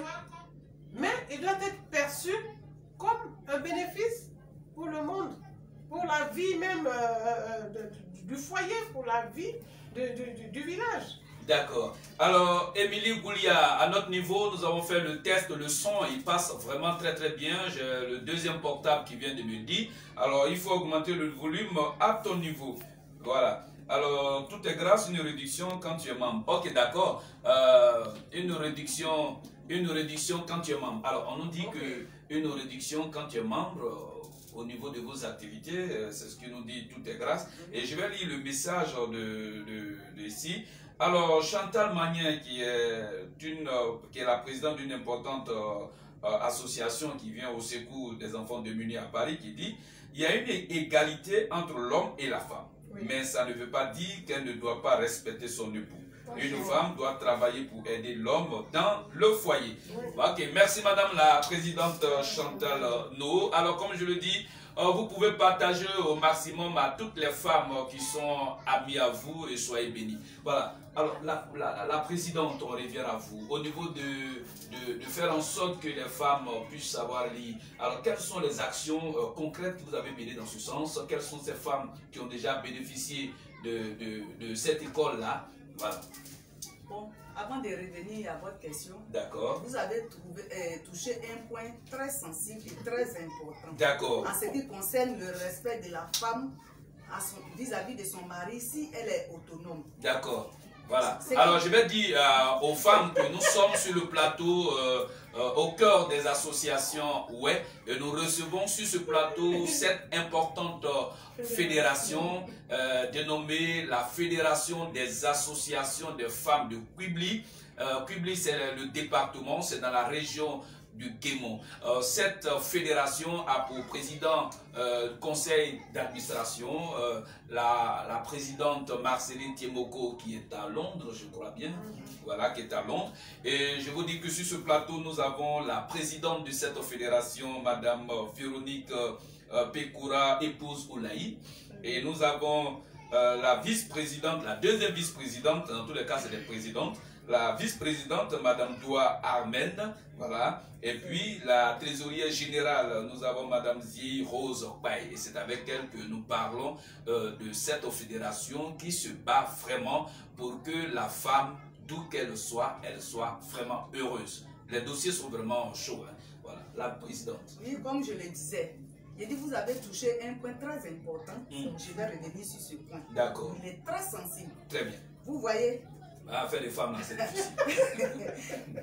mais il doit être perçu comme un bénéfice pour le monde, pour la vie même euh, de, du foyer, pour la vie de, de, du, du village. D'accord. Alors, Émilie Goulia, à notre niveau, nous avons fait le test, le son, il passe vraiment très très bien. J'ai le deuxième portable qui vient de me dire. Alors, il faut augmenter le volume à ton niveau. Voilà. Alors, tout est grâce à une réduction quand tu es membre. Ok, d'accord. Euh, une réduction, une réduction quand tu es membre. Alors, on nous dit que une réduction quand tu es membre, euh, au niveau de vos activités, euh, c'est ce que nous dit tout est grâce. Et je vais lire le message de, de, de ici. Alors, Chantal Magnin, qui est, une, euh, qui est la présidente d'une importante euh, euh, association qui vient au secours des enfants démunis à Paris, qui dit « Il y a une égalité entre l'homme et la femme, oui. Mais ça ne veut pas dire qu'elle ne doit pas respecter son époux. Une femme doit travailler pour aider l'homme dans le foyer. Oui. » Ok, merci Madame la présidente Chantal No. Alors, comme je le dis, vous pouvez partager au maximum à toutes les femmes qui sont amies à vous et soyez bénies. Voilà. Alors, la, la, la présidente, on revient à vous. Au niveau de, de, de faire en sorte que les femmes puissent savoir lire. Alors, quelles sont les actions euh, concrètes que vous avez menées dans ce sens? Quelles sont ces femmes qui ont déjà bénéficié de, de, de cette école-là? Voilà. Bon, avant de revenir à votre question, d'accord, vous avez trouvé, euh, touché un point très sensible et très important. D'accord. En ce qui concerne le respect de la femme vis-à-vis -vis de son mari si elle est autonome. D'accord. Voilà. Alors, je vais dire euh, aux femmes que nous sommes sur le plateau, euh, euh, au cœur des associations, ouais, et nous recevons sur ce plateau cette importante euh, fédération euh, dénommée la Fédération des associations des femmes de Quibli. Euh, Quibli, c'est le département, c'est dans la région du Guémon. Euh, cette euh, fédération a pour président euh, conseil d'administration euh, la, la présidente Marceline Tiemoko qui est à Londres, je crois bien, voilà, qui est à Londres. Et je vous dis que sur ce plateau, nous avons la présidente de cette fédération, Madame Véronique euh, Pekoura, épouse Oulaï. Et nous avons euh, la vice-présidente, la deuxième vice-présidente, dans tous les cas c'est des présidentes, la vice-présidente, Madame Doua Armen, voilà, et puis la trésorière générale, nous avons Madame Zi Rose Baye, et c'est avec elle que nous parlons euh, de cette fédération qui se bat vraiment pour que la femme, d'où qu'elle soit, elle soit vraiment heureuse. Les dossiers sont vraiment chauds, hein. Voilà, la présidente. Oui, comme je le disais, j'ai dit vous avez touché un point très important, mmh. Je vais revenir sur ce point. D'accord. Il est très sensible. Très bien. Vous voyez, ah, faire des femmes, c'est difficile.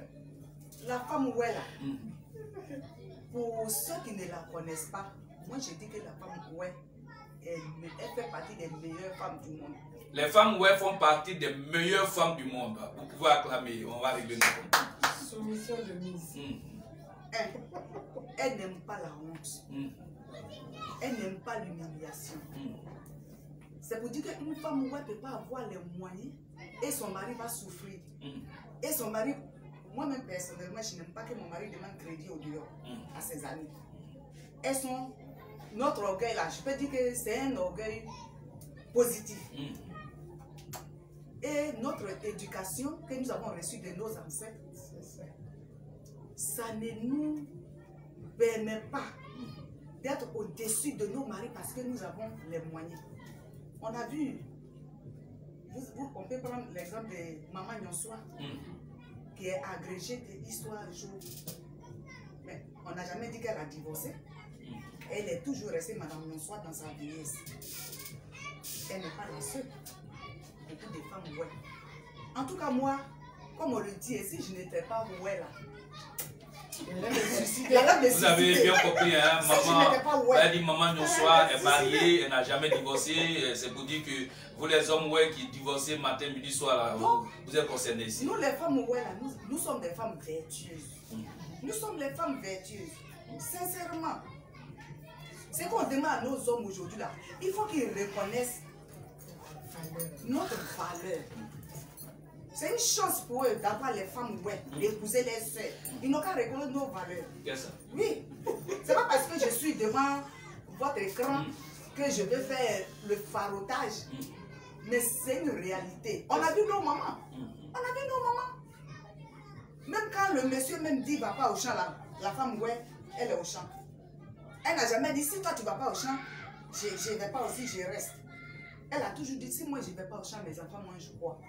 La femme ouais là, mm. Pour ceux qui ne la connaissent pas, moi je dis que la femme ouais, elle, elle fait partie des meilleures femmes du monde. Les femmes ouais font partie des meilleures femmes du monde. Vous pouvez acclamer, on va régler nos comptes. Soumission de mise. Mm. Elle, elle n'aime pas la honte. Mm. Elle n'aime pas l'humiliation. Mm. C'est pour dire qu'une femme ouais ne peut pas avoir les moyens et son mari va souffrir. Mm. Et son mari, moi-même personnellement, je n'aime pas que mon mari demande crédit au dehors mm. à ses amis. Elles sont notre orgueil là. Je peux dire que c'est un orgueil positif. Mm. Et notre éducation que nous avons reçue de nos ancêtres, ça ne nous permet pas d'être au-dessus de nos maris parce que nous avons les moyens. On a vu, vous, vous, on peut prendre l'exemple de Maman Nyonswa, mm. qui est agrégée de l'histoire jour. Mais on n'a jamais dit qu'elle a divorcé. Mm. Elle est toujours restée Madame Nyonswa dans sa vieillesse. Elle n'est pas la seule. Beaucoup de femmes, ouais. En tout cas, moi, comme on le dit, et si je n'étais pas ouais là, vous avez bien compris, hein, maman, ouais. Elle dit maman Nyonswa est mariée, elle n'a jamais divorcé. C'est pour dire que vous les hommes ouais, qui divorcez matin, midi, soir, là, vous, vous êtes concernés ici. Nous les femmes ouais, là, nous, nous sommes des femmes vertueuses. Mm. Nous sommes les femmes vertueuses. Mm. Sincèrement, ce qu'on demande à nos hommes aujourd'hui là, il faut qu'ils reconnaissent notre valeur. C'est une chance pour eux d'avoir les femmes ouais, d'épouser les soeurs. Ils n'ont qu'à reconnaître nos valeurs. Qu'est-ce ça? Oui. C'est pas parce que je suis devant votre écran mm. que je vais faire le farotage. Mm. Mais c'est une réalité. On a vu nos mamans. Mm. Quand le monsieur même dit va pas au champ, la, la femme, ouais, elle est au champ. Elle n'a jamais dit si toi tu vas pas au champ, je ne vais pas aussi, je reste. Elle a toujours dit si moi je ne vais pas au champ, mes enfants mangent quoi?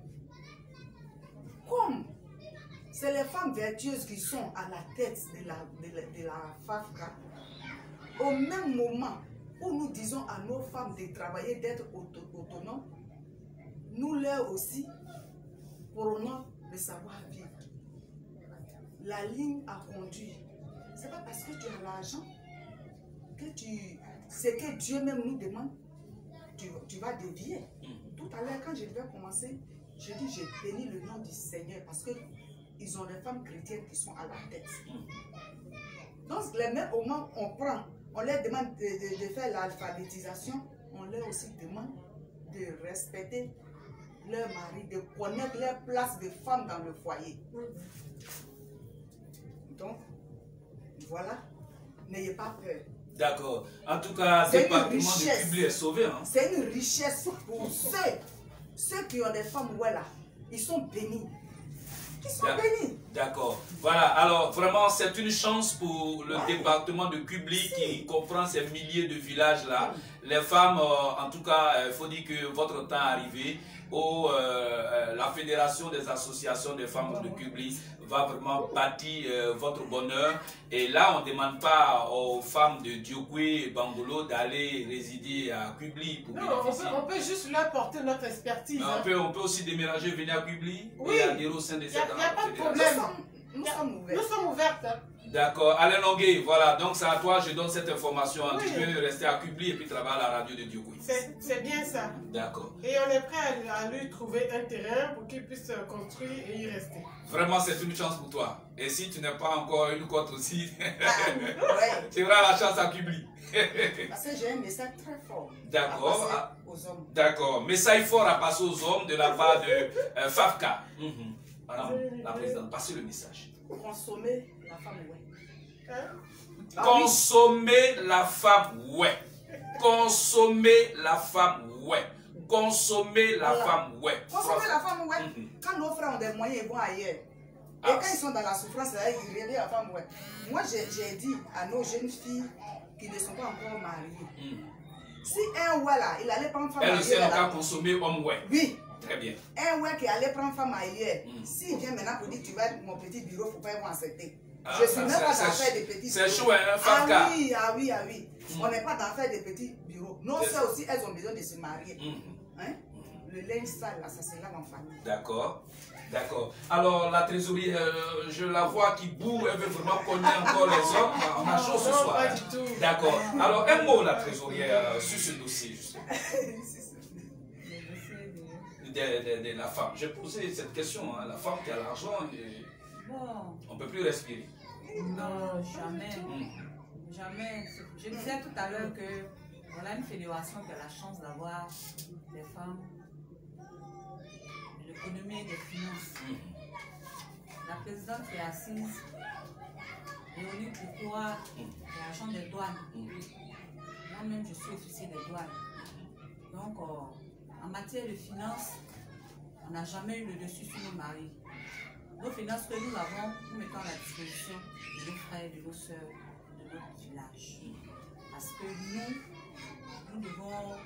Comme c'est les femmes vertueuses qui sont à la tête de la, de la, de la FAFCA, au même moment où nous disons à nos femmes de travailler, d'être auto autonomes, nous leur aussi prônons le savoir-vivre. La ligne à conduire. Ce n'est pas parce que tu as l'argent que tu... Ce que Dieu même nous demande, tu, tu vas dévier. Tout à l'heure, quand je devais commencer, je dis, j'ai béni le nom du Seigneur parce que ils ont des femmes chrétiennes qui sont à la tête. Donc, les mêmes au moment où on prend, on leur demande de, de, de faire l'alphabétisation, on leur aussi demande de respecter leur mari, de connaître leur place de femme dans le foyer. Donc, voilà, n'ayez pas peur. D'accord. En tout cas, le département de Kubli est sauvé. Hein? C'est une richesse pour ceux, ceux qui ont des femmes, voilà, ils sont bénis. Ils sont bénis. D'accord. Voilà, alors vraiment, c'est une chance pour le ouais. département de Kubli si. qui comprend ces milliers de villages-là. Oui. Les femmes, euh, en tout cas, il euh, faut dire que votre temps est arrivé. Où, euh, la Fédération des associations des femmes de Kubli va vraiment bâtir euh, votre bonheur. Et là, on ne demande pas aux femmes de Diokwe et Bangolo d'aller résider à Kubli pour non, on peut, on peut juste leur porter notre expertise. On, hein. peut, on peut aussi déménager, venir à Kubli oui. et adhérer au sein de cette fédération. Il n'y a pas de problème. Nous, nous sommes ouverts. Nous sommes ouvertes. Hein. D'accord. Alain Longuet, voilà. Donc, c'est à toi, je donne cette information. Oui. Tu peux rester à Kubli et puis travailler à la radio de Diokwe. C'est bien ça. D'accord. Et on est prêt à, à lui trouver un terrain pour qu'il puisse construire et y rester. Vraiment, c'est une chance pour toi. Et si tu n'as pas encore une cote aussi, ah, ouais. tu auras la chance à Kubli. Parce que j'ai un message très fort. D'accord. Aux hommes. D'accord. Message fort à passer aux hommes de la part de euh, FAFCA. Mm-hmm. Madame la présidente, passez le message. Consommer la femme, ouais. Hein? Consommer la femme, ouais. Consommer la femme, ouais. Consommer la voilà. femme, ouais. Consommer la femme, ouais. Mm-hmm. Quand nos frères ont des moyens, ils vont ailleurs. Et ah. quand ils sont dans la souffrance, là, ils regardent la femme, ouais. Moi, j'ai dit à nos jeunes filles qui ne sont pas encore mariées, mm. si un ouais là, il allait prendre femme mariée. Elle aussi, elle a là, consommer homme, ouais. Oui. Très bien. Un ouais qui allait prendre femme ailleurs, mm. s'il vient maintenant pour dire tu vas être mon petit bureau, il ne faut pas y accepter. Ah, je suis même pas dans faire des petits bureaux. C'est chaud, hein, FAFCA. Ah oui, ah oui, ah oui. Mm. On n'est pas dans faire des petits bureaux. Nos soeurs aussi, elles ont besoin de se marier. Mm. Hein? Mm. Le linge sale, là, ça se lave en famille. D'accord. D'accord. Alors, la trésorière, euh, je la vois qui boue, elle veut vraiment connaître encore les hommes. On a chaud ce non, soir. Pas du tout. D'accord. Alors, un mot, la trésorière, euh, sur ce dossier, justement. De, de, de la femme. J'ai posé cette question, hein. La femme qui a l'argent, bon. On ne peut plus respirer. Non, jamais. Mmh. Jamais. Je disais tout à l'heure qu'on a une fédération qui a la chance d'avoir des femmes de l'économie et des finances. Mmh. La présidente qui est assise, Léonie Poukoua, qui est agent des douanes. Mmh. Moi-même, je suis officier des douanes. Donc, euh, en matière de finances, on n'a jamais eu le dessus sur nos maris. Nos finances que nous avons, nous mettons à la disposition de nos frères, de nos soeurs, de notre village. Parce que nous, nous devons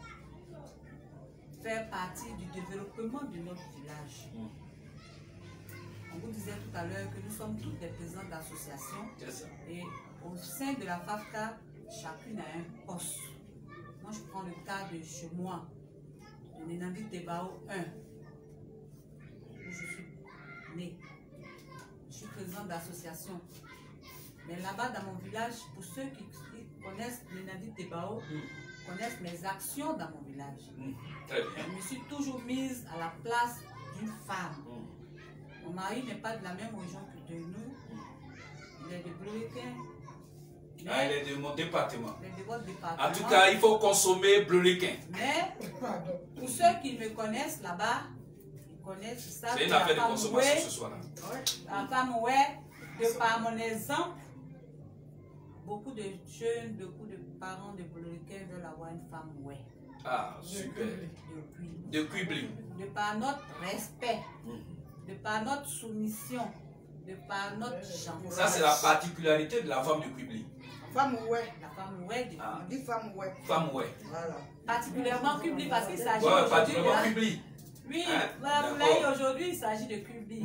faire partie du développement de notre village. On vous disait tout à l'heure que nous sommes toutes des présidentes d'associations. Et au sein de la FAFCA, chacune a un poste. Moi, je prends le cas de chez moi, de Nenandi Tebao un, où je suis née. Je suis présidente d'association. Mais là-bas, dans mon village, pour ceux qui, qui connaissent Nenandi Tebao, mm. connaissent mes actions dans mon village. Mm. Je me suis toujours mise à la place d'une femme. Mm. Mon mari n'est pas de la même région que de nous. Il est de Bleurequin. Ah, il est de mon département. De votre département. En tout cas, il faut consommer Bleurequin. Mais pour ceux qui me connaissent là-bas, ils connaissent ça. C'est une affaire de consommation ce soir-là. La femme, ouais, de par mon exemple, beaucoup de jeunes, beaucoup de parents de Bleurequin veulent avoir une femme, ouais. Ah, super. De Kubli. De par notre respect, mm. de par notre soumission, de par notre genre. Ça, c'est la particularité de la femme de Kubli. Femme ouais. La femme ouais du Ah. On dit femme ouais. Femme, ouais. Voilà. particulièrement Kubli parce qu'il s'agit Ouais, aujourd'hui particulièrement de... Kubli. Oui, Hein? voilà, vous D'accord. l'avez aujourd'hui, il s'agit de Kubli.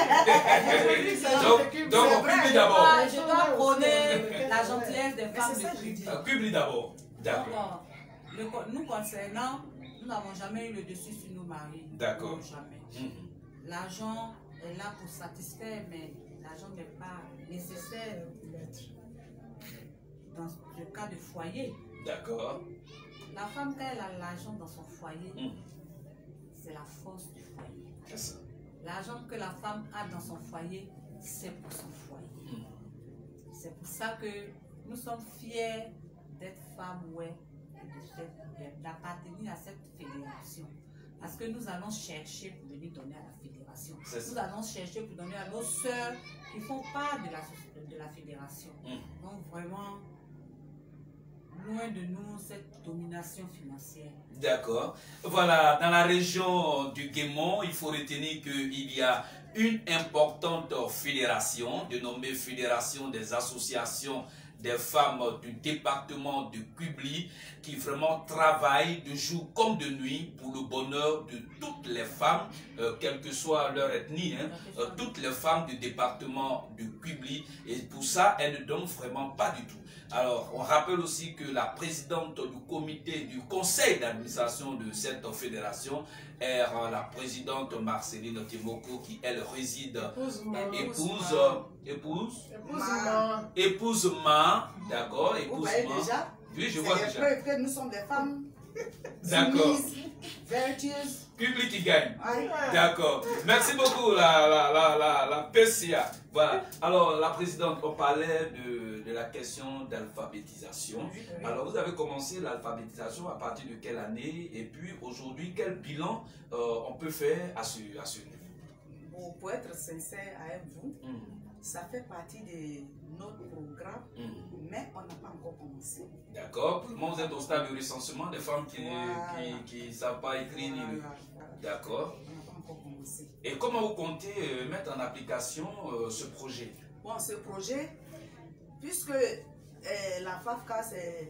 Donc, donc on Kubli d'abord. Ah, je dois prôner la gentillesse des femmes c'est ça de que je Kubli. dis. Euh, Kubli d'abord. Donc, D'accord. euh, le co- nous concernant, nous n'avons jamais eu le dessus sur nos maris. D'accord. Non, jamais. Mhm. L'argent est là pour satisfaire, mais l'argent n'est pas nécessaire dans le cas de foyer. D'accord. La femme, quand elle a l'argent dans son foyer, Mhm. c'est la force du foyer. C'est ça. L'argent que la femme a dans son foyer, c'est pour son foyer. Mhm. C'est pour ça que nous sommes fiers d'être femmes, ouais, et de cette- d'appartenir à cette fédération. Parce que nous allons chercher pour venir donner à la fédération. C'est ça. Nous allons chercher pour donner à nos sœurs qui font part de la, de la fédération. Mhm. Donc vraiment, loin de nous cette domination financière. D'accord. Voilà, dans la région du Guémont, il faut retenir qu'il y a une importante fédération, dénommée Fédération des associations des femmes du département de Kubli, qui vraiment travaillent de jour comme de nuit pour le bonheur de toutes les femmes, euh, quelle que soit leur ethnie, hein, euh, toutes les femmes du département de Kubli, et pour ça, elles ne donnent vraiment pas du tout. Alors, on rappelle aussi que la présidente du comité, du conseil d'administration de cette fédération est euh, la présidente Marceline Timoko, qui, elle, réside, Épouse-moi. épouse, euh, épouse, Épouse-moi. épousement, d'accord, Vous voyez épousement. déjà? Oui, je C'est vois la déjà. preuve que nous sommes des femmes D'accord. soumises, vertueuses. Public qui gagne. Ouais. D'accord. Merci beaucoup, la, la, la, la, la P C A. Voilà. Alors, la présidente, on parlait de, de la question d'alphabétisation. Alors, vous avez commencé l'alphabétisation à partir de quelle année? Et puis, aujourd'hui, quel bilan euh, on peut faire à ce, à ce niveau? Bon, pour être sincère avec vous, Mhm. ça fait partie de notre programme, Mhm. mais on n'a pas encore commencé. D'accord. Pour le moment, vous êtes au stade de recensement des femmes qui ne Voilà. qui, qui savent pas écrire ni lire. Voilà, voilà. D'accord. On n'a pas encore commencé. Et comment vous comptez euh, mettre en application euh, ce projet? Bon, ce projet, puisque euh, la F A F C A, c'est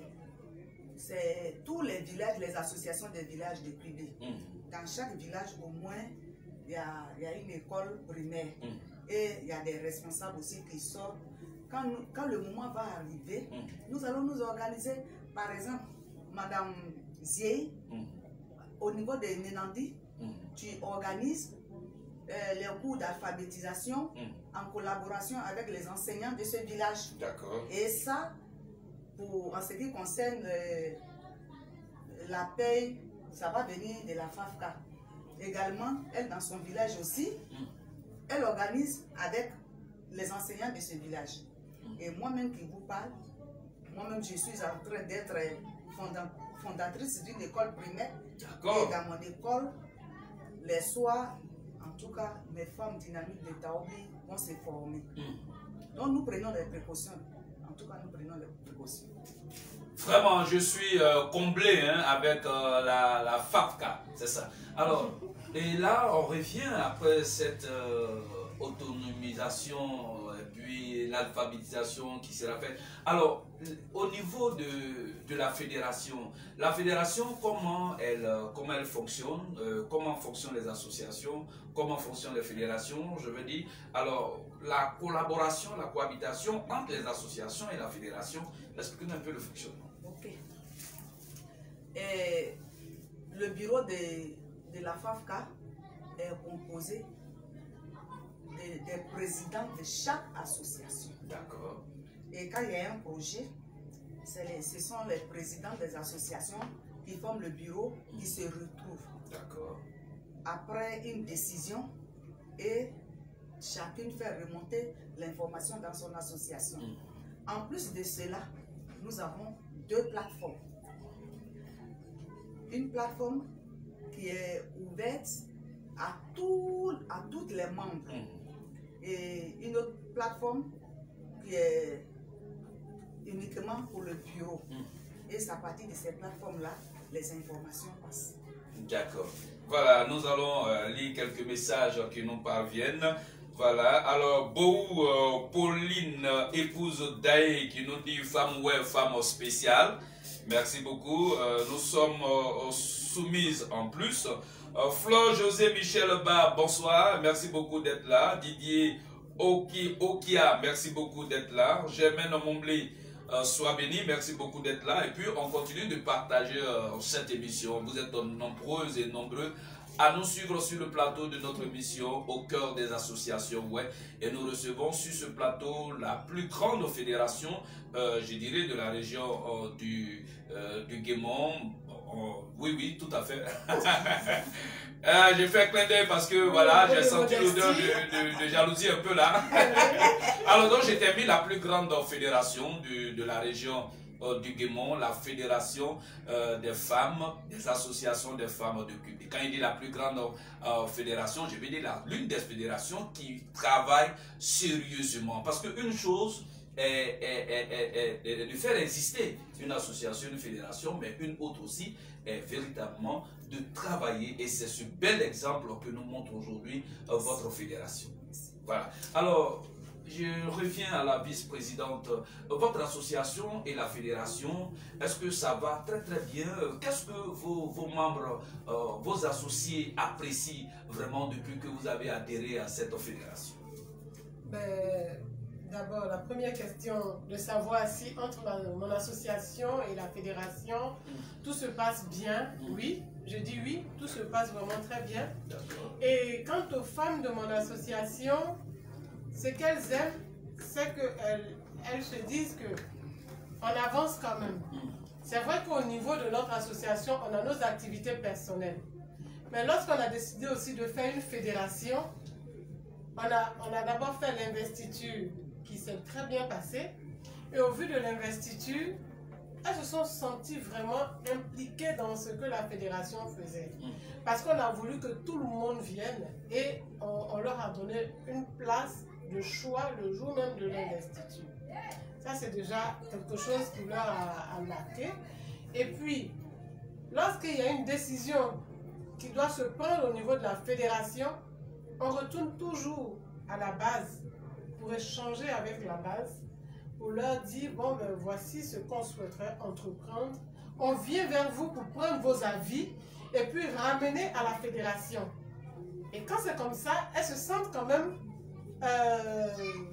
c'est tous les villages, les associations des villages de Kubli. Mhm. Dans chaque village, au moins, il y a, il y a une école primaire. Mhm. Et il y a des responsables aussi qui sortent. Quand, nous- quand le moment va arriver, Mhm. nous allons nous organiser. Par exemple, Madame Ziei, Mhm. au niveau de Nenandi, Mhm. tu organises euh, les cours d'alphabétisation Mhm. en collaboration avec les enseignants de ce village. D'accord. Et ça, pour, en ce qui concerne euh, la paye, ça va venir de la F A F C A. Également, elle, dans son village aussi, Mhm. elle organise avec les enseignants de ce village. Et moi-même qui vous parle, moi-même je suis en train d'être fonda- fondatrice d'une école primaire. Et D'accord. dans mon école, les soirs, en tout cas, mes femmes dynamiques de Taobi vont se former. Mhm. Donc nous prenons les précautions. En tout cas, nous prenons les précautions. Vraiment, je suis euh, comblé hein, avec euh, la, la F A F C A, c'est ça. Alors, et là, on revient après cette euh, autonomisation et puis l'alphabétisation qui sera faite. Alors, au niveau de, de la fédération, la fédération, comment elle, euh, comment elle fonctionne, euh, comment fonctionnent les associations, comment fonctionnent les fédérations, je veux dire. Alors, la collaboration, la cohabitation entre les associations et la fédération, expliquez-nous un peu le fonctionnement. Ok. Et le bureau de, de la F A F C A est composé de- des présidents de chaque association. D'accord. Et quand il y a un projet, c'est les- ce sont les présidents des associations qui forment le bureau, qui se retrouvent D'accord. après une décision et chacune fait remonter l'information dans son association. Mm. En plus de cela, nous avons deux plateformes. Une plateforme qui est ouverte à, tout, à toutes les membres Mm. et une autre plateforme qui est uniquement pour le bureau. Mm. Et c'est à partir de ces plateformes-là, les informations passent. D'accord. Voilà, nous allons euh, lire quelques messages qui nous parviennent. Voilà, alors Boou, euh, Pauline, euh, épouse Daé, qui nous dit femme ouais, femme spéciale. Merci beaucoup. Euh, nous sommes euh, soumises en plus. Euh, Flore José Michel Ba, bonsoir. Merci beaucoup d'être là. Didier Oki, Okia, merci beaucoup d'être là. Germaine Mombli, euh, sois béni. Merci beaucoup d'être là. Et puis, on continue de partager euh, cette émission. Vous êtes nombreuses et nombreux à nous suivre sur le plateau de notre émission au cœur des associations. Ouais. Et nous recevons sur ce plateau la plus grande fédération, euh, je dirais, de la région euh, du, euh, du Guémon. Oh, oui, oui, tout à fait. euh, j'ai fait un clin d'œil parce que voilà, j'ai senti l'odeur de, de, de jalousie un peu là. Alors donc, j'ai terminé la plus grande fédération de, de la région euh, du Guémon, la fédération euh, des femmes, des associations des femmes de Cuba. Quand il dit la plus grande euh, fédération, je vais dire l'une des fédérations qui travaille sérieusement. Parce qu'une chose est, est, est, est, est de faire exister une association, une fédération, mais une autre aussi est véritablement de travailler. Et c'est ce bel exemple que nous montre aujourd'hui euh, votre fédération. Voilà. Alors, je reviens à la vice-présidente. Votre association et la fédération, est-ce que ça va très très bien? Qu'est-ce que vos, vos membres, euh, vos associés apprécient vraiment depuis que vous avez adhéré à cette fédération? Ben, d'abord, la première question de savoir si entre ma, mon association et la fédération, mmh. tout se passe bien. Mmh. Oui, je dis oui, tout se passe vraiment très bien. Et quant aux femmes de mon association, ce qu'elles aiment, c'est qu'elles elles se disent qu'on avance quand même. C'est vrai qu'au niveau de notre association, on a nos activités personnelles. Mais lorsqu'on a décidé aussi de faire une fédération, on a, on a d'abord fait l'investiture qui s'est très bien passée. Et au vu de l'investiture, elles se sont senties vraiment impliquées dans ce que la fédération faisait. Parce qu'on a voulu que tout le monde vienne et on, on leur a donné une place de choix le jour même de l'investiture. Ça, c'est déjà quelque chose qui leur a, a marqué. Et puis, lorsqu'il y a une décision qui doit se prendre au niveau de la fédération, on retourne toujours à la base pour échanger avec la base, pour leur dire, bon, ben, voici ce qu'on souhaiterait entreprendre. On vient vers vous pour prendre vos avis et puis ramener à la fédération. Et quand c'est comme ça, elles se sentent quand même Euh,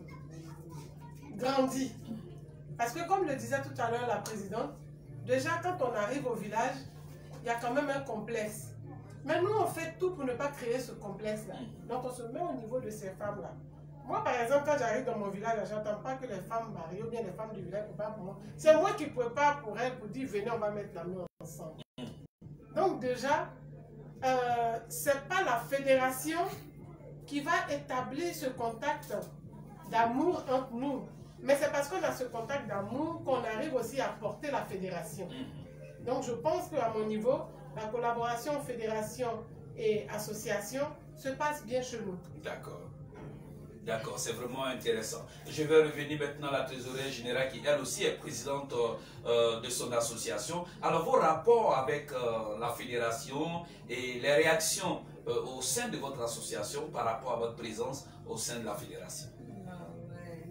grandi. Parce que comme le disait tout à l'heure la présidente, déjà quand on arrive au village, il y a quand même un complexe. Mais nous on fait tout pour ne pas créer ce complexe-là. Donc on se met au niveau de ces femmes-là. Moi par exemple, quand j'arrive dans mon village, j'attends pas que les femmes mariées ou bien les femmes du village préparent pour moi. C'est moi qui prépare pour elles pour dire venez on va mettre la main ensemble. Donc déjà, euh, c'est pas la fédération qui va établir ce contact d'amour entre nous. Mais c'est parce qu'on a ce contact d'amour qu'on arrive aussi à porter la fédération. Donc je pense qu'à mon niveau, la collaboration fédération et association se passe bien chez nous. D'accord. D'accord, c'est vraiment intéressant. Je vais revenir maintenant à la trésorière générale qui elle aussi est présidente euh, de son association. Alors vos rapports avec euh, la fédération et les réactions euh, au sein de votre association par rapport à votre présence au sein de la fédération. Ah ouais.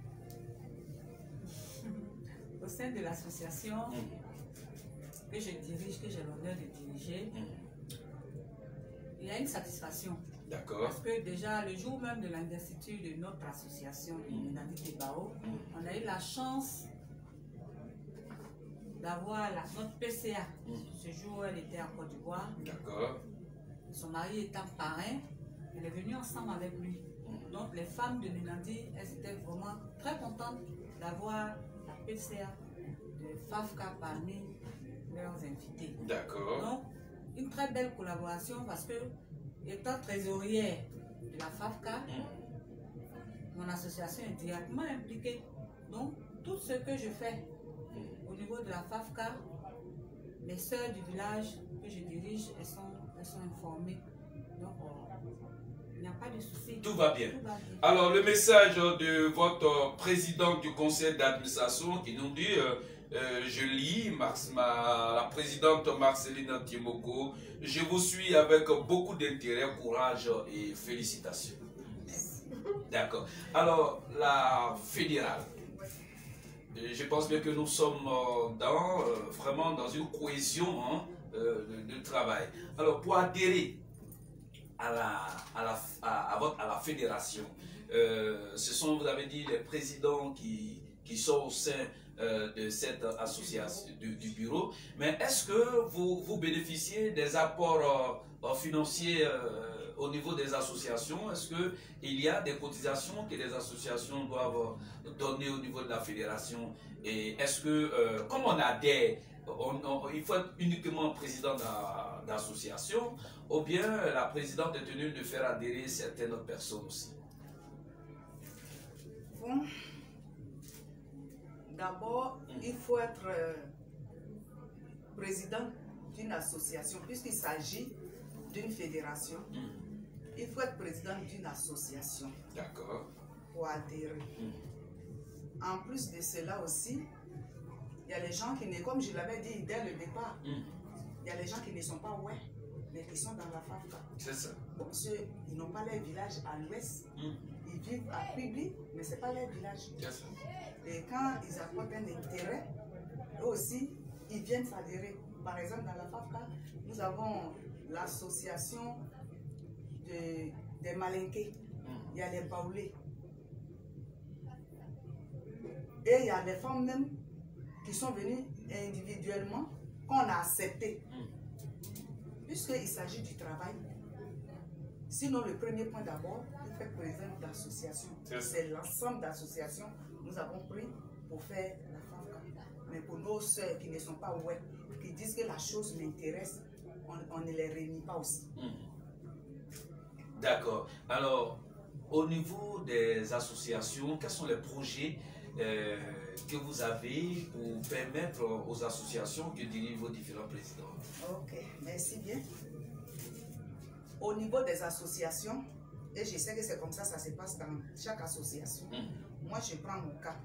Au sein de l'association mmh. que je dirige, que j'ai l'honneur de diriger, mmh. il y a une satisfaction. D'accord. Parce que déjà, le jour même de l'investiture de notre association, le Ménadi Tebao, mmh. on a eu la chance d'avoir notre P C A. Mmh. Ce jour, elle était en Côte d'Ivoire. D'accord. Son mari étant parrain, elle est venue ensemble avec lui. Mmh. Donc, les femmes de Ménadi, elles étaient vraiment très contentes d'avoir la P C A de FAFCA parmi leurs invités. D'accord. Donc, une très belle collaboration parce que étant trésorière de la FAFCA, mmh. mon association est directement impliquée. Donc, tout ce que je fais au niveau de la FAFCA, les sœurs du village que je dirige, elles sont, elles sont informées. Donc, il n'y a pas de souci. Tout va bien. Tout va bien. Alors, le message de votre président du conseil d'administration qui nous dit... Euh, Euh, je lis Max, ma, la présidente Marceline Timoko. Je vous suis avec beaucoup d'intérêt, courage et félicitations. Merci. D'accord. Alors, la fédérale, je pense bien que nous sommes dans, euh, vraiment dans une cohésion hein, euh, de, de travail. Alors, pour adhérer à la, à la, à, à votre, à la fédération, euh, ce sont, vous avez dit, les présidents qui, qui sont au sein euh, de cette association, du, du bureau. Mais est-ce que vous, vous bénéficiez des apports euh, financiers euh, au niveau des associations? Est-ce qu'il y a des cotisations que les associations doivent donner au niveau de la fédération? Et est-ce que, euh, comme on adhère, on, on, il faut être uniquement président d'association, ou bien la présidente est tenue de faire adhérer certaines autres personnes aussi? Bon, d'abord, mmh. il faut être euh, président d'une association, puisqu'il s'agit d'une fédération. Mmh. Il faut être président d'une association. D'accord. Pour adhérer. Mmh. En plus de cela aussi, il y a les gens qui, ne, comme je l'avais dit dès le départ, mmh. il y a les gens qui ne sont pas ouais, mais qui sont dans la F A F C A. C'est ça. Bon, ceux, ils n'ont pas leur village à l'ouest, mmh. ils vivent à Publi, mais ce n'est pas leur village. C'est ça. Et quand ils apportent un intérêt, eux aussi, ils viennent s'adhérer. Par exemple, dans la F A F C A, nous avons l'association de, des Malinqués. Mmh. Il y a les Baoulés. Et il y a les femmes même qui sont venues individuellement, qu'on a acceptées. Mmh. Puisqu'il s'agit du travail. Sinon, le premier point d'abord, il faut être président d'association. C'est l'ensemble d'associations que nous avons pris pour faire la F A F C A. Mais pour nos soeurs qui ne sont pas ouais, qui disent que la chose m'intéresse, on, on ne les réunit pas aussi. Mmh. D'accord. Alors, au niveau des associations, quels sont les projets euh, que vous avez pour permettre aux associations que dirigent vos différents présidents? Ok, merci bien. Au niveau des associations, et je sais que c'est comme ça, ça se passe dans chaque association. Mmh. Moi, je prends mon cas.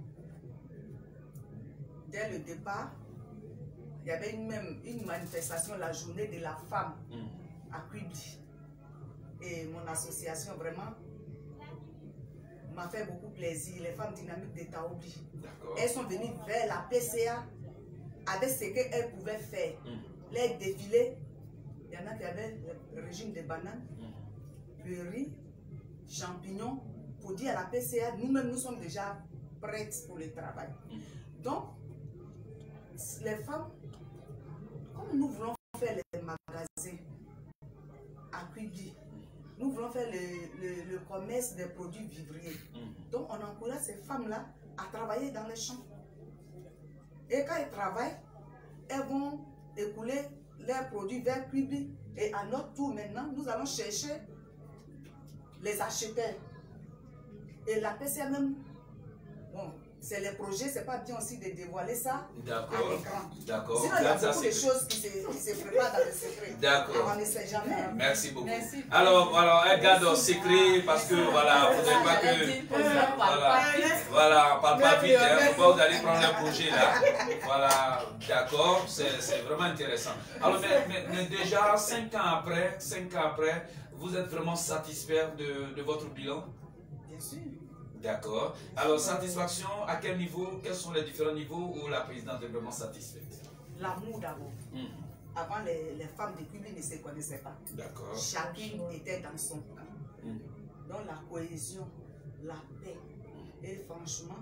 Dès le départ, il y avait une, même une manifestation, la journée de la femme mmh. à Publi. Et mon association, vraiment, m'a fait beaucoup plaisir. Les femmes dynamiques de Taobi. Elles sont venues vers la P C A avec ce qu'elles pouvaient faire. Mmh. Les défilés, il y en a qui avaient le régime de bananes, mmh. le riz, champignons, pour dire à la P C A, nous-mêmes, nous sommes déjà prêtes pour le travail. Mmh. Donc, les femmes, comme nous voulons faire les magasins à Publi, nous voulons faire le, le, le commerce des produits vivriers. Mmh. Donc, on encourage ces femmes-là à travailler dans les champs. Et quand elles travaillent, elles vont écouler leurs produits vers Publi. Et à notre tour, maintenant, nous allons chercher les acheteurs. Et la P C A même, bon, c'est les projets, c'est pas bien aussi de dévoiler ça à l'écran. D'accord. Sinon, il y a beaucoup de choses qui se, qui se préparent dans le secret. D'accord. On ne sait jamais. Merci beaucoup. Merci. Alors, alors, elle garde au secret parce que, voilà, vous n'avez pas que... Voilà, voilà, on parle pas vite, hein, faut pas vous allez prendre le projet là. Voilà, d'accord, c'est vraiment intéressant. Alors, mais, mais, mais déjà, cinq ans après, cinq ans après, vous êtes vraiment satisfait de, de votre bilan? Bien sûr. D'accord. Alors, satisfaction, à quel niveau? Quels sont les différents niveaux où la présidente est vraiment satisfaite? L'amour d'abord. Mmh. Avant, les, les femmes de Publi ne se connaissaient pas. D'accord. Chacune était dans son camp. Mmh. Donc, la cohésion, la paix. Et franchement,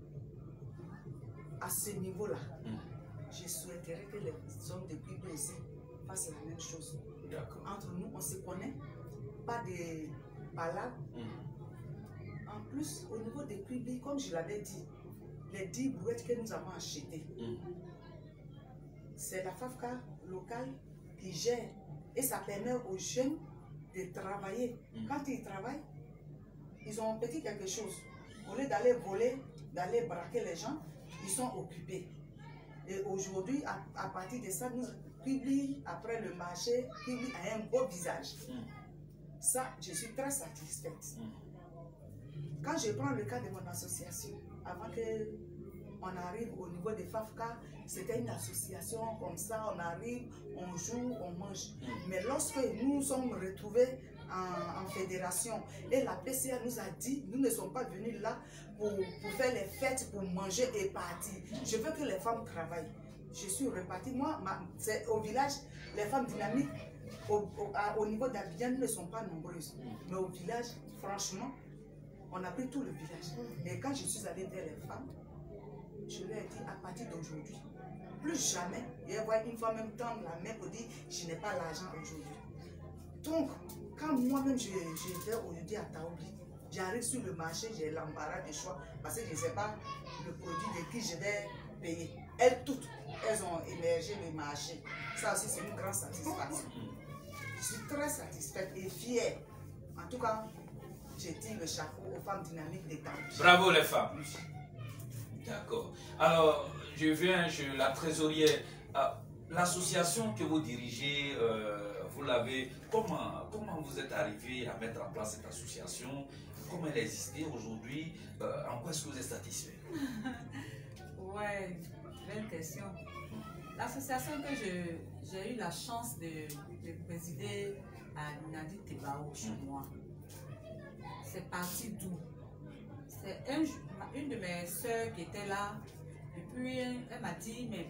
à ce niveau-là, mmh. je souhaiterais que les hommes de Publi aussi fassent la même chose. Entre nous, on se connaît, pas de palabres. Mmh. En plus, au niveau des Publi, comme je l'avais dit, les dix brouettes que nous avons achetées, mmh. c'est la F A F C A locale qui gère. Et ça permet aux jeunes de travailler. Mmh. Quand ils travaillent, ils ont un petit quelque chose. Au lieu d'aller voler, d'aller braquer les gens, ils sont occupés. Et aujourd'hui, à, à partir de ça, nous, Publi, après le marché, Publi a un beau visage. Mmh. Ça, je suis très satisfaite. Mmh. Quand je prends le cas de mon association, avant qu'on arrive au niveau des F A F C A, c'était une association comme ça, on arrive, on joue, on mange. Mmh. Mais lorsque nous nous sommes retrouvés en, en fédération. Et la P C A nous a dit, nous ne sommes pas venus là pour, pour faire les fêtes, pour manger et partir. Je veux que les femmes travaillent. Je suis repartie. Moi, c'est au village, les femmes dynamiques, au, au, à, au niveau d'Abidjan, ne sont pas nombreuses. Mais au village, franchement, on a pris tout le village. Et quand je suis allée vers les femmes, je leur ai dit, à partir d'aujourd'hui, plus jamais, et voir une fois même tendre la main pour dire, je n'ai pas l'argent aujourd'hui. Donc, quand moi-même je, je vais aujourd'hui à Taobi, j'arrive sur le marché, j'ai l'embarras de choix, parce que je ne sais pas le produit de qui je vais payer. Elles toutes, elles ont émergé le marché. Ça aussi, c'est une grande satisfaction. Je suis très satisfaite et fière. En tout cas, j'ai dit le chapeau aux femmes dynamiques des Taobi. Bravo les femmes. D'accord. Alors, je viens chez la trésorière. L'association que vous dirigez, euh, vous l'avez. Comment, comment vous êtes arrivé à mettre en place cette association? Comment elle existait aujourd'hui? euh, En quoi est-ce que vous êtes satisfait? Ouais, belle question. L'association que j'ai eu la chance de, de présider à Nadi Tebao chez moi, c'est parti d'où? C'est un, une de mes soeurs qui était là, et puis elle m'a dit, mais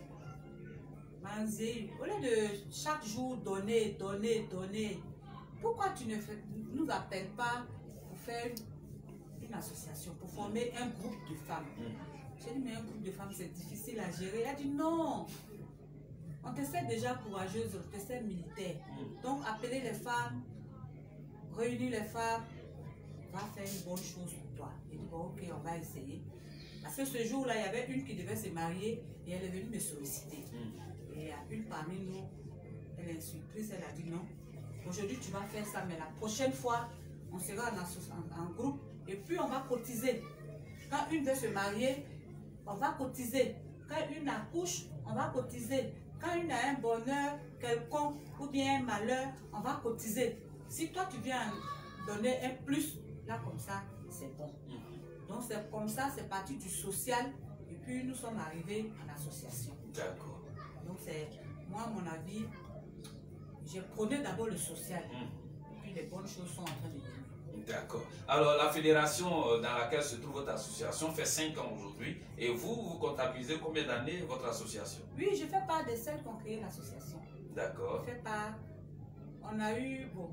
Manzi, au lieu de chaque jour donner, donner, donner, pourquoi tu ne fais, nous appelles pas pour faire une association, pour former un groupe de femmes? J'ai dit, mais un groupe de femmes, c'est difficile à gérer. Elle a dit, non, on te sait déjà courageuse, on te sait militaire. Donc, appeler les femmes, réunir les femmes, va faire une bonne chose pour toi. J'ai dit, bon, ok, on va essayer. Parce que ce jour-là, il y avait une qui devait se marier et elle est venue me solliciter. Et il y a une parmi nous, elle est surprise, elle a dit non. Aujourd'hui, tu vas faire ça, mais la prochaine fois, on sera en, en, en groupe et puis on va cotiser. Quand une veut se marier, on va cotiser. Quand une accouche, on va cotiser. Quand une a un bonheur quelconque ou bien un malheur, on va cotiser. Si toi, tu viens donner un plus, là, comme ça, c'est bon. Donc, c'est comme ça, c'est parti du social. Et puis, nous sommes arrivés à l'association. D'accord. Donc, c'est, moi, à mon avis, j'ai prôné d'abord le social. Et puis, les bonnes choses sont en train de venir. D'accord. Alors, la fédération dans laquelle se trouve votre association fait cinq ans aujourd'hui. Et vous, vous comptabilisez combien d'années votre association? Oui, je fais part de celles qui ont créé l'association. D'accord. Je fais part. On a eu. Bon.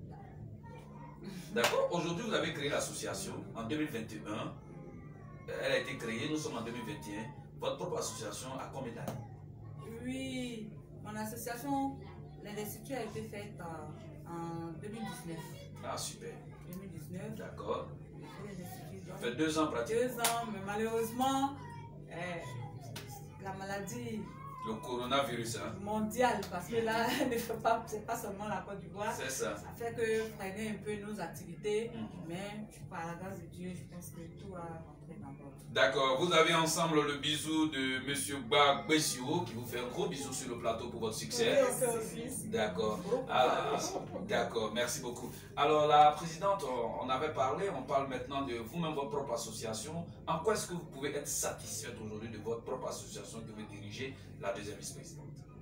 D'accord. Aujourd'hui, vous avez créé l'association en deux mille vingt et un. Elle a été créée, nous sommes en deux mille vingt et un. Votre propre association a combien d'années? Oui, mon association, l'institut a été faite en, en deux mille dix-neuf. Ah, super. deux mille dix-neuf. D'accord. Ça fait deux ans pratiquement. Deux ans, mais malheureusement, eh, la maladie. Le coronavirus, hein? Mondial, parce que là, ne fait pas, c'est pas seulement la Côte d'Ivoire. C'est ça. Ça fait que freiner un peu nos activités, Mm-hmm. mais par la grâce de Dieu, je pense que tout va rentrer dans l'ordre. D'accord. Vous avez ensemble le bisou de M. Bagbesio qui vous fait un gros bisou sur le plateau pour votre succès. D'accord. D'accord. Merci beaucoup. Alors, la présidente, on, on avait parlé, on parle maintenant de vous-même, votre propre association. En quoi est-ce que vous pouvez être satisfaite aujourd'hui de votre propre association que vous dirigez, la deuxième vice-présidente?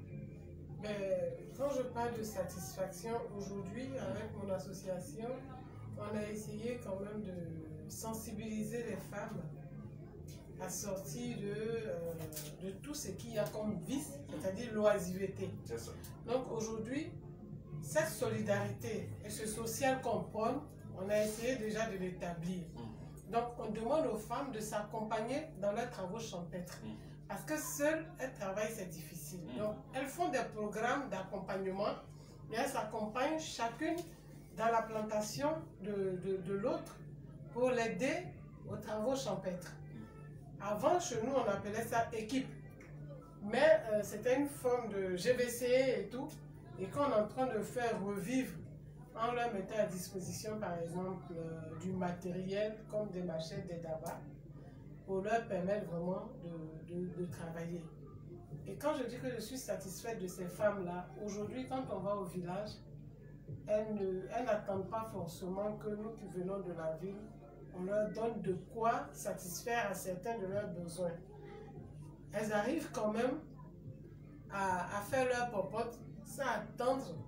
Mais quand je parle de satisfaction, aujourd'hui, avec mon association, on a essayé quand même de sensibiliser les femmes à sortir de, euh, de tout ce qu'il y a comme vice, c'est-à-dire l'oisiveté. C'est ça. Donc aujourd'hui, cette solidarité et ce social qu'on prône, on a essayé déjà de l'établir. Donc on demande aux femmes de s'accompagner dans leurs travaux champêtres. Parce que seules, elles travaillent, c'est difficile. Donc, elles font des programmes d'accompagnement, mais elles s'accompagnent chacune dans la plantation de, de, de l'autre pour l'aider aux travaux champêtres. Avant, chez nous, on appelait ça équipe. Mais euh, c'était une forme de G V C et tout, et qu'on est en train de faire revivre en leur mettant à disposition, par exemple, euh, du matériel comme des machettes, des dabas, pour leur permettre vraiment de, de, de travailler. Et quand je dis que je suis satisfaite de ces femmes-là, aujourd'hui, quand on va au village, elles n'attendent pas forcément que nous qui venons de la ville, on leur donne de quoi satisfaire à certains de leurs besoins. Elles arrivent quand même à, à faire leur popote sans attendre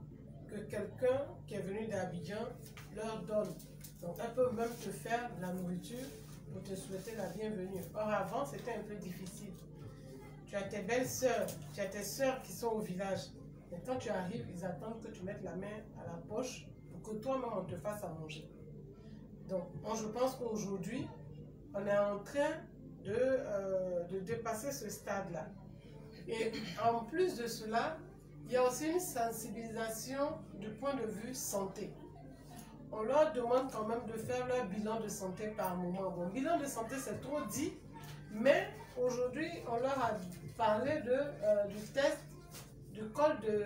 que quelqu'un qui est venu d'Abidjan leur donne. Donc elles peuvent même te faire de la nourriture pour te souhaiter la bienvenue. Or avant, c'était un peu difficile. Tu as tes belles sœurs, tu as tes sœurs qui sont au village. Mais quand tu arrives, ils attendent que tu mettes la main à la poche pour que toi-même on te fasse à manger. Donc moi, je pense qu'aujourd'hui, on est en train de, euh, de dépasser ce stade-là. Et en plus de cela, il y a aussi une sensibilisation du point de vue santé. On leur demande quand même de faire leur bilan de santé par moment. Bon, bilan de santé, c'est trop dit, mais aujourd'hui, on leur a parlé de, euh, du test du col de,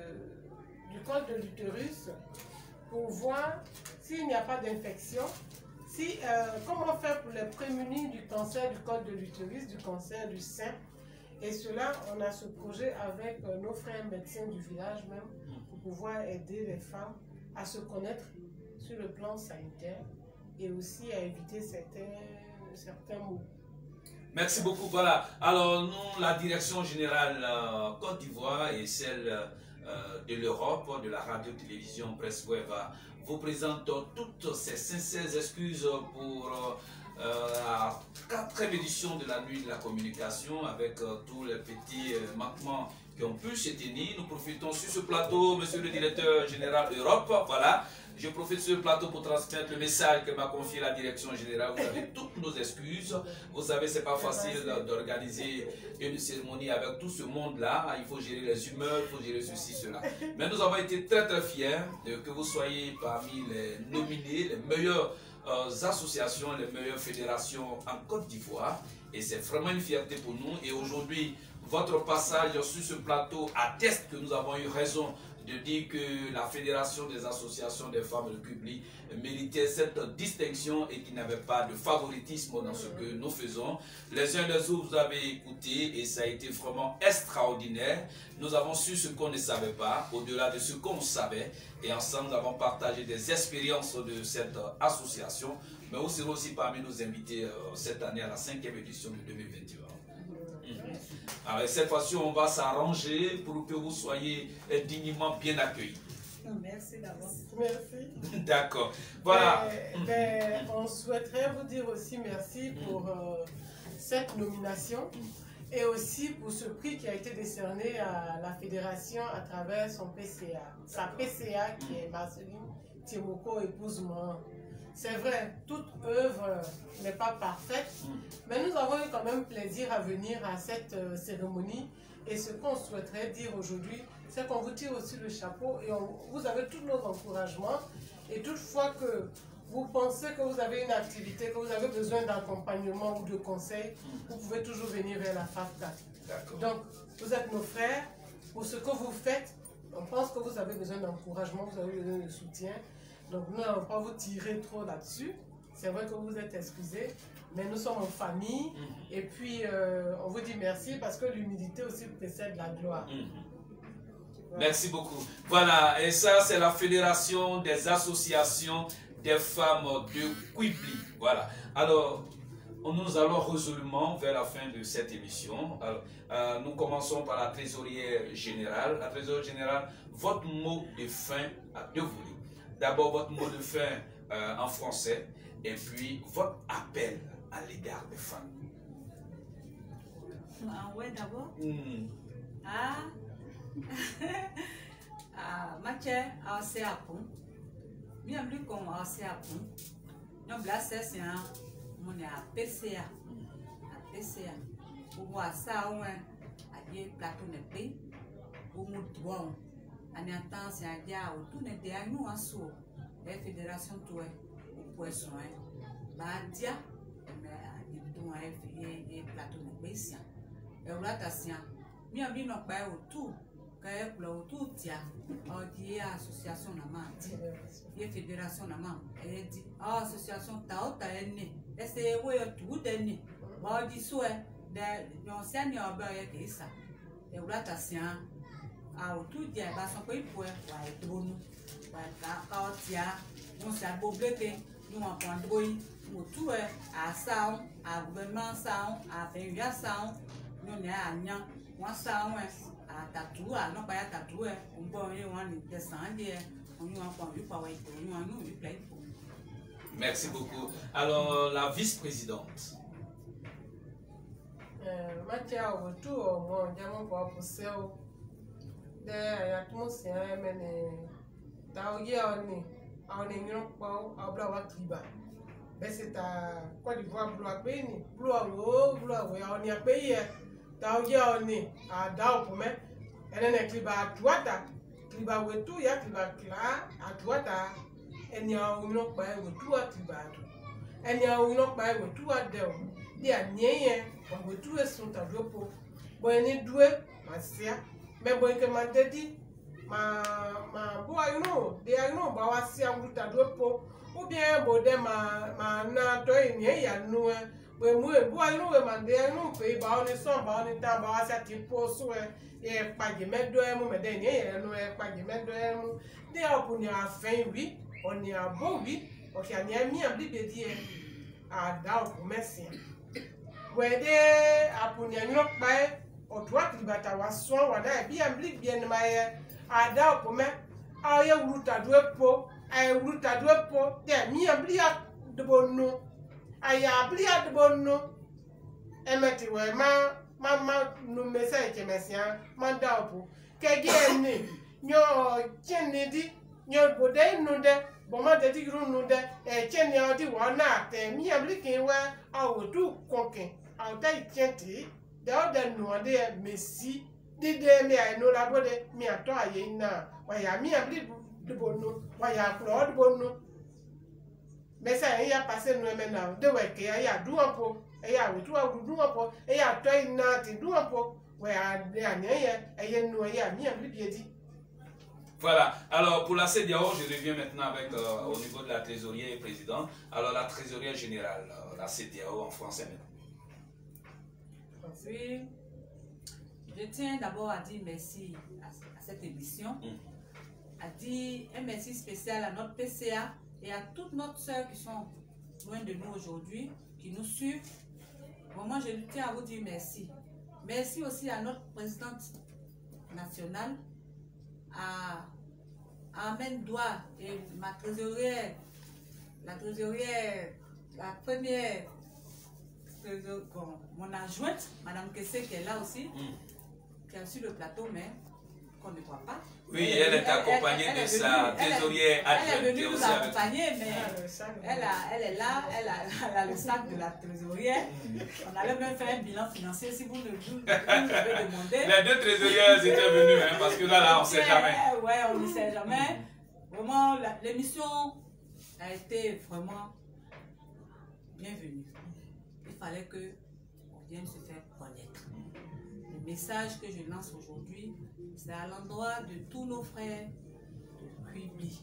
du col de l'utérus pour voir s'il n'y a pas d'infection, si, euh, comment faire pour les prémunir du cancer du col de l'utérus, du cancer du sein. Et cela, on a ce projet avec euh, nos frères médecins du village même pour pouvoir aider les femmes à se connaître sur le plan sanitaire et aussi à éviter certains, certains maux. Merci beaucoup. Voilà. Alors, nous, la direction générale euh, Côte d'Ivoire et celle euh, de l'Europe, de la radio-télévision Presse Web, vous présente toutes ces sincères excuses pour euh, la quatrième édition de la nuit de la communication avec euh, tous les petits euh, manquements qui ont pu se tenir. Nous profitons sur ce plateau, monsieur le directeur général Europe, voilà. Je profite sur le plateau pour transmettre le message que m'a confié la direction générale. Vous avez toutes nos excuses. Vous savez, c'est pas facile d'organiser une cérémonie avec tout ce monde-là. Il faut gérer les humeurs, il faut gérer ceci, cela. Mais nous avons été très très fiers de que vous soyez parmi les nominés, les meilleures euh, associations, les meilleures fédérations en Côte d'Ivoire. Et c'est vraiment une fierté pour nous. Et aujourd'hui, votre passage sur ce plateau atteste que nous avons eu raison de dire que la Fédération des associations des femmes de Kubli méritait cette distinction et qu'il n'y avait pas de favoritisme dans ce que nous faisons. Les uns les autres, vous avez écouté et ça a été vraiment extraordinaire. Nous avons su ce qu'on ne savait pas, au-delà de ce qu'on savait. Et ensemble, nous avons partagé des expériences de cette association. Mais vous serez aussi parmi nos invités cette année à la cinquième édition de deux mille vingt et un. Alors, cette fois-ci, on va s'arranger pour que vous soyez dignement bien accueillis. Merci d'avance. Merci. D'accord. Voilà. Ben, ben, on souhaiterait vous dire aussi merci pour euh, cette nomination et aussi pour ce prix qui a été décerné à la fédération à travers son P C A. Sa P C A qui est Marceline Timoko, épouse moi. C'est vrai, toute œuvre n'est pas parfaite, mais nous avons eu quand même plaisir à venir à cette euh, cérémonie. Et ce qu'on souhaiterait dire aujourd'hui, c'est qu'on vous tire aussi le chapeau et on, vous avez tous nos encouragements. Et toutefois que vous pensez que vous avez une activité, que vous avez besoin d'accompagnement ou de conseils, vous pouvez toujours venir vers la F A F C A C. Donc, vous êtes nos frères. Pour ce que vous faites, on pense que vous avez besoin d'encouragement, vous avez besoin de soutien. Donc nous n'allons pas vous tirer trop là-dessus. C'est vrai que vous êtes excusés, mais nous sommes en famille. Mm-hmm. Et puis euh, on vous dit merci parce que l'humilité aussi précède la gloire. Mm-hmm. Voilà. Merci beaucoup. Voilà, et ça c'est la Fédération des associations des femmes de Kubli. Voilà. Alors, nous allons résolument vers la fin de cette émission. Alors, euh, nous commençons par la trésorière générale. La trésorière générale, votre mot de fin à deux volets. D'abord, votre mot de fin euh, en français, et puis votre appel à l'égard des femmes. Ah ouais, d'abord. Mm. Ah, ah, Mathieu, ah, c'est à pont. Bien plus comme ah, c'est à pont. Non, là, c'est un, on est à P C A. À P C A. Pour voir ça, on a des plateaux de paix. Pour nous, bon. En attendant, c'est un dia autour de dia nous en sous les fédérations tout au poisson bah dia mais du tout un et plateau de bessia et voilà ta sien bien bien non pas autour que pour autour dia on dit association na ma dit fédération na ma et dit association ta ta ene et c'est ouais tout d'année bah dit souhait de l'ancien y a ba que ça et voilà ta sien ah autour dia ba son pays pour ouais drone quand il y a on s'est boblé nous en prendrons autour à ça à gouvernement ça à faire ça nous n'est à rien moi ça à tatou, à non pas à tatou, on peut y avoir une descente, on y a pas vu pas ouais, on y a nous, il plaît. Merci beaucoup. Alors, la vice-présidente. Mathieu, au retour, moi, j'ai mon propre cerveau. De l'atmosphère, mais d'ailleurs, on est on est non pas à Blois Triba. Mais c'est à Côte d'Ivoire, Blois Béni, Blois Haut, Blois Haut, on y a payé. D'ailleurs, on est à Dao pour mettre. Elle est Triba à Touata, Triba Wetu, ya Triba Cla, à Touata. Elle n'y a non pas Wetu à Triba. Elle n'y a non pas Wetu à Deo. Il y a rien, on veut tout son tableau pour. Bon, elle est douée, ma sœur. Mais bon, que m'a dit, ma ma boy no, they are no bawa si amuta dopo. Ou bien bode ma ma na to eni ya nu e. We mu e boy no we man they no pe ba oni so ba oni ta ba wa sa ti po so e e paje medo e mu me de ni e no e paje medo e mu. De opu ni afen wi, oni abo wi, o ki ani ami am bi be di e. A da opu mesi. We de apu ni no pa e Otua Tribata was sworn one day, be and bleed bien my I doubt for me. I root a dwepo, I root a dwepo, there, me and bleed the bono. I a bleed the bono. Emmet, where ma, mamma, no message, Messia, Mandapo. Kagani, your Kennedy, your Bodé no de, Boma de Tigru no de, a Kenny out the one night, and me and blinking where I will do cooking. I'll take Kenty. The other no idea, Messi, did they I know la body, me a toy now. Why I me a bleed the bono, why I applaud bono. Messa, I passing women now, the way I do a po, I would do a do a po, I toy nothing do a po, where they are near, I know I me a bleed. Voilà, alors pour la C D A O, je reviens maintenant avec euh, au niveau de la trésorière et président. Alors la trésorière générale, euh, la C D A O en français maintenant. Oui, je tiens d'abord à dire merci à, à cette émission, mm. à dire un merci spécial à notre P C A et à toutes nos sœurs qui sont loin de nous aujourd'hui, qui nous suivent. Vraiment, je tiens à vous dire merci. Merci aussi à notre présidente nationale, à, à Amen Doua et ma trésorière, la trésorière, la première. Mon adjointe, Madame Kessé, qui est là aussi, mm. qui est sur le plateau, mais qu'on ne voit pas. Oui, elle, elle est accompagnée elle, elle, de elle sa trésorière adjointe. Elle est venue nous accompagner, mais elle, a, elle est là, elle a, elle a le sac de la trésorière. Mm. On allait même faire un bilan financier si vous le vous, vous avez demandé. Les deux trésorières étaient venues, hein, parce que là, là on ne sait jamais. Oui, on ne sait jamais. Vraiment, l'émission a été vraiment bienvenue. Il fallait que on vienne se faire connaître. Le message que je lance aujourd'hui, c'est à l'endroit de tous nos frères de Kwibli.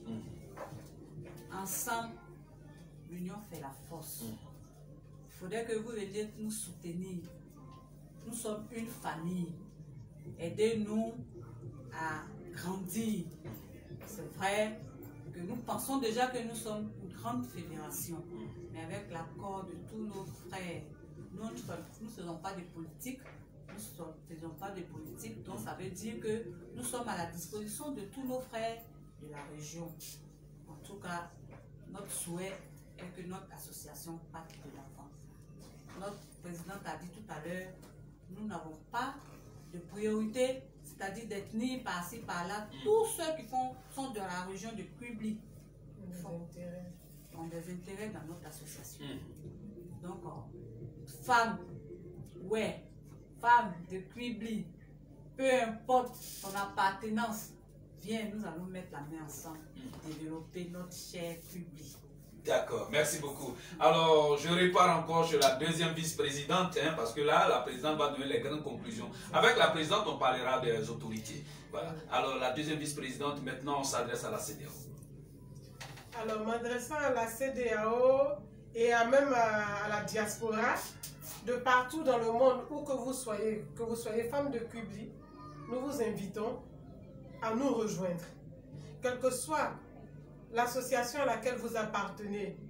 Ensemble, l'union fait la force. Il faudrait que vous veniez nous soutenir. Nous sommes une famille. Aidez-nous à grandir. C'est vrai que nous pensons déjà que nous sommes une grande fédération. Mais avec l'accord de tous nos frères, nous ne faisons pas de politique, nous ne faisons pas de politique, donc ça veut dire que nous sommes à la disposition de tous nos frères de la région. En tout cas, notre souhait est que notre association parte de l'avant. Notre présidente a dit tout à l'heure, nous n'avons pas de priorité, c'est-à-dire d'être ni par-ci, par-là. Tous ceux qui font, sont de la région de Kwibli font ont des intérêts dans notre association. Mmh. Donc, euh, femmes, ouais, femmes de Kwibli, peu importe son appartenance, viens, nous allons mettre la main ensemble et développer notre cher Kwibli. D'accord, merci beaucoup. Alors, je repars encore sur la deuxième vice-présidente, hein, parce que là, la présidente va donner les grandes conclusions. Avec la présidente, on parlera des autorités. Voilà. Alors, la deuxième vice-présidente, maintenant, on s'adresse à la C D A O. Alors, m'adressant à la C D A O et à même à, à la diaspora, de partout dans le monde, où que vous soyez, que vous soyez femme de Kwibli, nous vous invitons à nous rejoindre. Quelle que soit l'association à laquelle vous appartenez,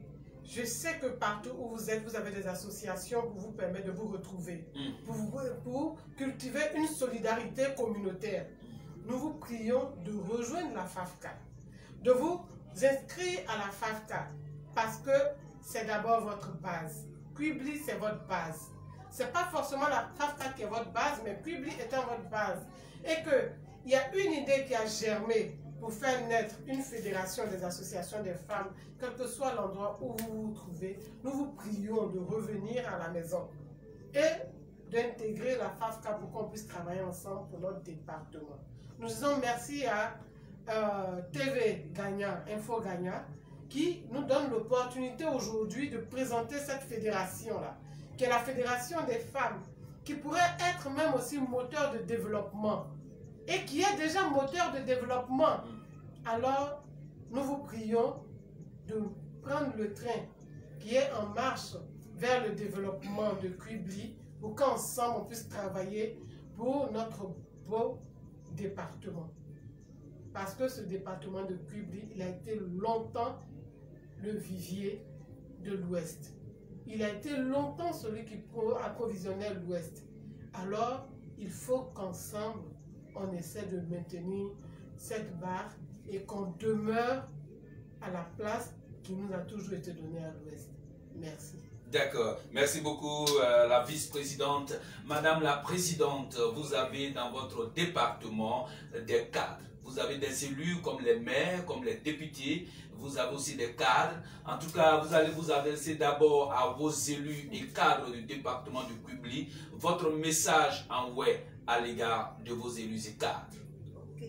je sais que partout où vous êtes, vous avez des associations pour vous permettre de vous retrouver, Mm. pour, vous- pour cultiver une solidarité communautaire. Nous vous prions de rejoindre la F A F C A, de vous inscrire à la F A F C A, parce que c'est d'abord votre base. Quibli, c'est votre base. Ce n'est pas forcément la F A F C A qui est votre base, mais Quibli étant votre base. Et qu'il y a une idée qui a germé pour faire naître une fédération des associations des femmes, quel que soit l'endroit où vous vous trouvez, nous vous prions de revenir à la maison et d'intégrer la F A F C A pour qu'on puisse travailler ensemble pour notre département. Nous disons merci à euh, T V Gagnant, Info Gagnant, qui nous donne l'opportunité aujourd'hui de présenter cette fédération-là, qui est la fédération des femmes, qui pourrait être même aussi moteur de développement, et qui est déjà moteur de développement. Alors, nous vous prions de prendre le train qui est en marche vers le développement de Quibli pour qu'ensemble on puisse travailler pour notre beau département. Parce que ce département de Quibli, il a été longtemps le vivier de l'Ouest. Il a été longtemps celui qui approvisionnait l'Ouest. Alors, il faut qu'ensemble, on essaie de maintenir cette barre et qu'on demeure à la place qui nous a toujours été donnée à l'Ouest. Merci. D'accord. Merci beaucoup, euh, la vice-présidente. Madame la présidente, vous avez dans votre département des cadres. Vous avez des élus comme les maires, comme les députés. Vous avez aussi des cadres. En tout cas, vous allez vous adresser d'abord à vos élus et cadres du département de Quibli. Votre message en ouais à l'égard de vos élus et cadres. Ok.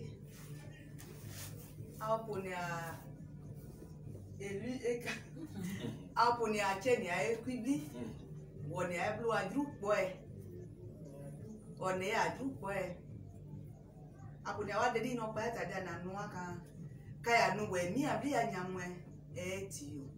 Aponia élu et Aponia Kenya et Quibli. On est à Blue à Group Boy. On est à Group Boy. Aponia wa dedi no pa ta da na no aka kaya no we mi abi anyamwe e ti o.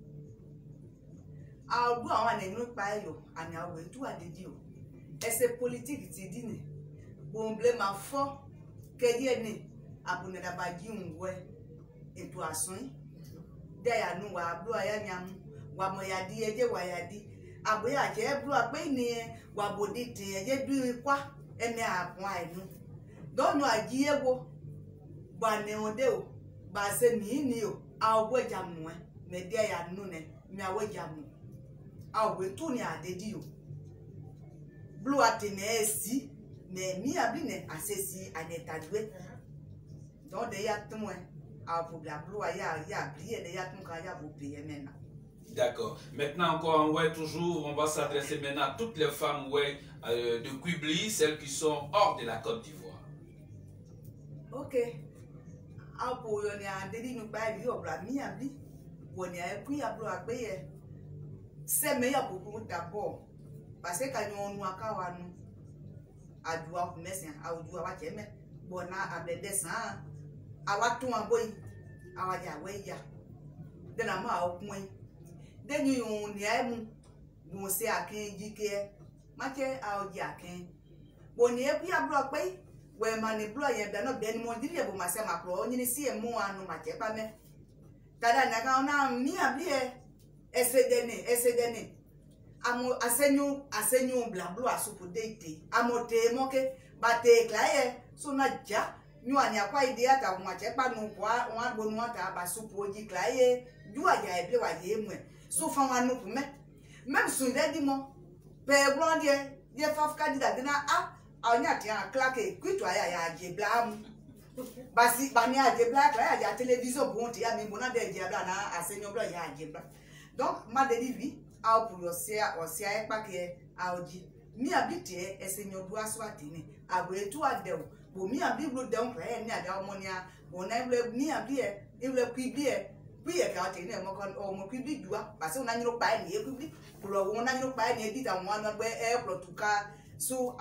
Agbo àwọn na nu pa yo ani awo etu adedi o. Ese politique ti di ni. Bomble ma fo keye ni Aponia da ba ji unwe etu asun. De ya nu wa ablo aya nyam wa mo ya di eje wa ya di. Abo ya je blu ape ni wa bodi ti eje du kwa eme apon ainu. Don't know a year wo, but neodeo, but say me neo, I'll wait a moe, me dear ya nune, me away jamu. I'll wait to near the deal. Blue at the sea, me me a bine, I say see, and it had wet. Don't they at the moe, I'll put the blue a ya, ya, clear the yatumkaya will be a man. D'accord. Maintenant encore, ouais, toujours, on va s'adresser maintenant à toutes les femmes ouais, euh, de Quibli, celles qui sont hors de la Côte d'Ivoire. Ok. Apo yo ni adedi nu pa ri obra mi abi. Woni e ku ya bro agbe ye. Se me ya popo dabo. Parce ka nyon nu aka wa nu. Adua ku mesin, awuju awa che me. Bona abede san. Awa tun aboyi. Awa ja we ya. Den ama okun. Den yun ni ai mu. Mo se akin jike. Ma che awji akin. Woni e ku ya bro agbe we mani blo ye be no be ni mo diri e bo ma se ma pro nyi ni si e mu anu ma che pa me tada na ka na mi abi e esedeni esedeni amo asenyu asenyu bla blo asupu deite amote moke bate klaye so na ja nyu ani akwa ide ata ma che pa nu kwa wa gbo nu ata ba supu oji klaye ju aja e ble wa ye mu so fa wa nu pu me même sun de di mo pe blo die die fa fa di na a Anya ti an claque kwitu aya ya je blam basi bani a je black la ya télévision bon ti ya mi bona de je bla na asenyo bla ya je bla donc ma de vi a pour yo se o se a pa ke a oji mi abite esenyo du aso atini abo etu ade o bo mi abi blo de on pre ni ada omo ni a bo na blo mi abi e blo Quibli e bi e ka ti ni mo kon o mo Quibli duwa basi una nyiro pa ni e Quibli blo wona nyiro pa ni e di ta mo anu gbe e blo tuka. So,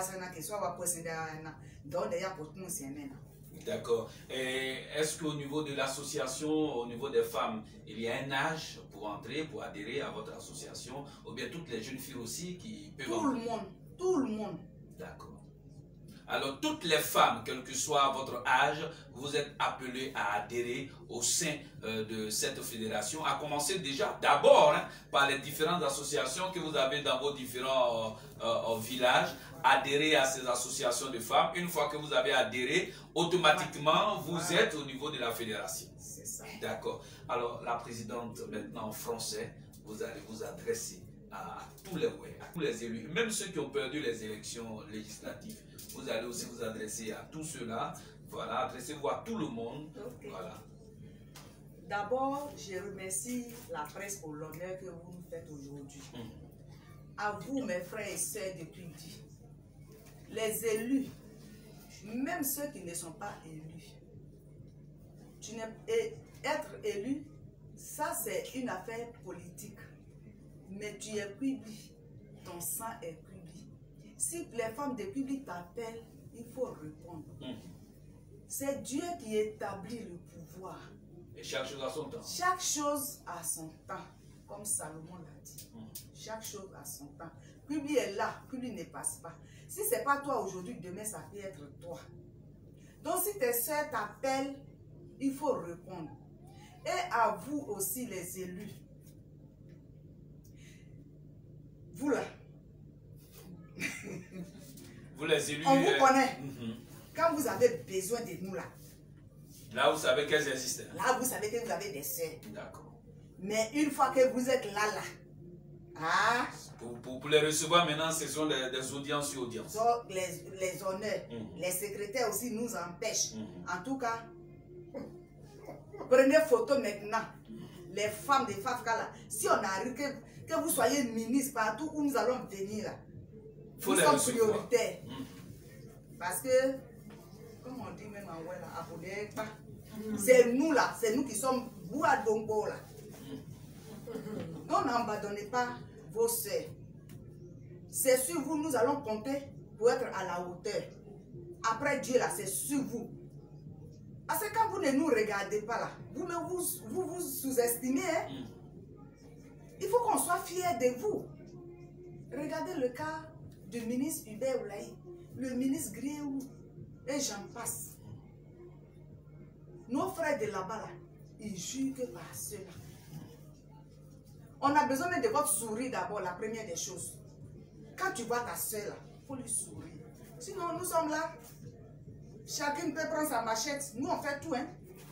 d'accord. Est-ce qu'au niveau de l'association, au niveau des femmes, il y a un âge pour entrer, pour adhérer à votre association, ou bien toutes les jeunes filles aussi qui peuvent Tout entrer? le monde, tout le monde. D'accord. Alors, toutes les femmes, quel que soit votre âge, vous êtes appelées à adhérer au sein euh, de cette fédération, à commencer déjà d'abord hein, par les différentes associations que vous avez dans vos différents euh, euh, villages. Adhérer à ces associations de femmes. Une fois que vous avez adhéré, automatiquement, vous êtes au niveau de la fédération. C'est ça. D'accord. Alors, la présidente, maintenant en français, vous allez vous adresser à tous les ouais, à tous les élus, même ceux qui ont perdu les élections législatives. Vous allez aussi vous adresser à tous ceux-là. Voilà, adressez-vous à tout le monde. Okay. Voilà. D'abord, je remercie la presse pour l'honneur que vous nous faites aujourd'hui. Mmh. À vous, mes frères et sœurs de Cuidi, les élus, même ceux qui ne sont pas élus, tu être élu, ça c'est une affaire politique. Mais tu es Cuidi, ton sang est Cuidi. Si les femmes de Cuidi t'appellent, il faut répondre. Mmh. C'est Dieu qui établit le pouvoir. Et chaque chose à son temps. Chaque chose à son temps, comme Salomon l'a dit. Mmh. Chaque chose à son temps. Cuidi est là, Cuidi ne passe pas. Si ce n'est pas toi aujourd'hui, demain ça peut être toi. Donc si tes soeurs t'appellent, il faut répondre. Et à vous aussi les élus. Vous là. Vous les élus. On vous euh... connaît. Mm-hmm. Quand vous avez besoin de nous là. Là vous savez qu'elles existent. Là vous savez que vous avez des soeurs. D'accord. Mais une fois que vous êtes là là. Ah. Pour, pour, pour les recevoir maintenant, ce sont des, des audiences sur audience. Donc les, les honneurs, mm-hmm. les secrétaires aussi nous empêchent. Mm-hmm. En tout cas, prenez photo maintenant. Mm-hmm. Les femmes de Fafka là. Si on arrive que, que vous soyez ministre partout où nous allons venir là. Faut nous sommes prioritaires. Mm-hmm. Parce que, comme on dit même en ouais là, abonnez pas. Mm-hmm. C'est nous là, c'est nous qui sommes Boua Dongo là. Mm-hmm. Non, n'abandonnez pas vos soeurs. C'est sur vous, nous allons compter pour être à la hauteur. Après Dieu là, c'est sur vous. Parce que quand vous ne nous regardez pas là, vous vous, vous, vous sous-estimez. Hein? Mm. Il faut qu'on soit fiers de vous. Regardez le cas du ministre Hubert Oulaï, le ministre Griéou, et j'en passe. Nos frères de là-bas, là, ils jurent que par cela. On a besoin même de votre sourire d'abord, la première des choses. Quand tu vois ta soeur là, il faut lui sourire. Sinon, nous sommes là. Chacun peut prendre sa machette. Nous, on fait tout. Hein?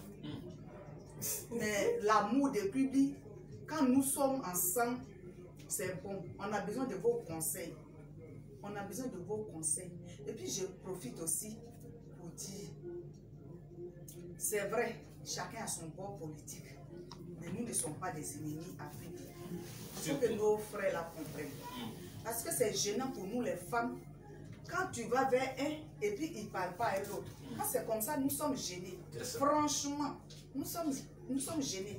Mais l'amour de public, quand nous sommes ensemble, c'est bon. On a besoin de vos conseils. On a besoin de vos conseils. Et puis, je profite aussi pour dire, c'est vrai, chacun a son bord politique. Mais nous ne sommes pas des ennemis africains. Il faut que nos frères la comprennent. Parce que c'est gênant pour nous, les femmes. Quand tu vas vers un et puis il ne parle pas à l'autre. Quand c'est comme ça, nous sommes gênés. Franchement, nous sommes, nous sommes gênés.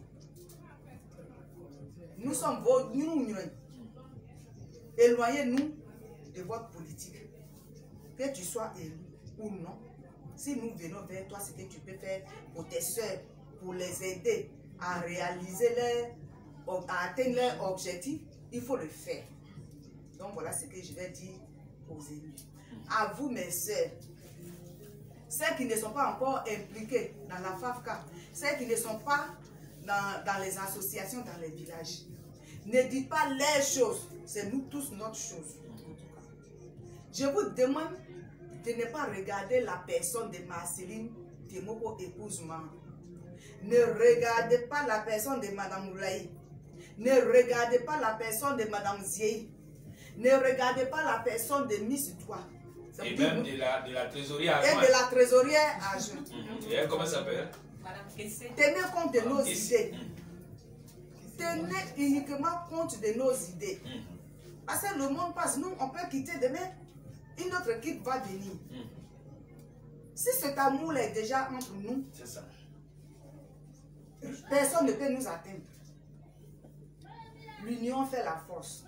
Nous sommes vos... Nous, nous, éloignez-nous de votre politique. Que tu sois élu ou non. Si nous venons vers toi, c'est que tu peux faire pour tes soeurs, pour les aider à réaliser leur, à atteindre leur objectif, il faut le faire. Donc voilà ce que je vais dire aux élus. À vous mes soeurs, celles qui ne sont pas encore impliquées dans la Fafka, celles qui ne sont pas dans, dans les associations, dans les villages, ne dites pas les choses, c'est nous tous notre chose. Je vous demande de ne pas regarder la personne de Marceline Temoko épousement. Ne regardez pas la personne de Madame Oulaï. Ne regardez pas la personne de Madame Ziei. Ne regardez pas la personne de Miss Toi. Et même de la, de la trésorière adjointe. Et de la trésorière adjointe. Mm-hmm. Et elle, comment ça s'appelle? Tenez compte de nos idées. Tenez uniquement compte de nos idées. Parce que le monde passe. Nous, on peut quitter demain. Une autre équipe va venir. Si cet amour est déjà entre nous, c'est ça. Personne ne peut nous atteindre. L'union fait la force.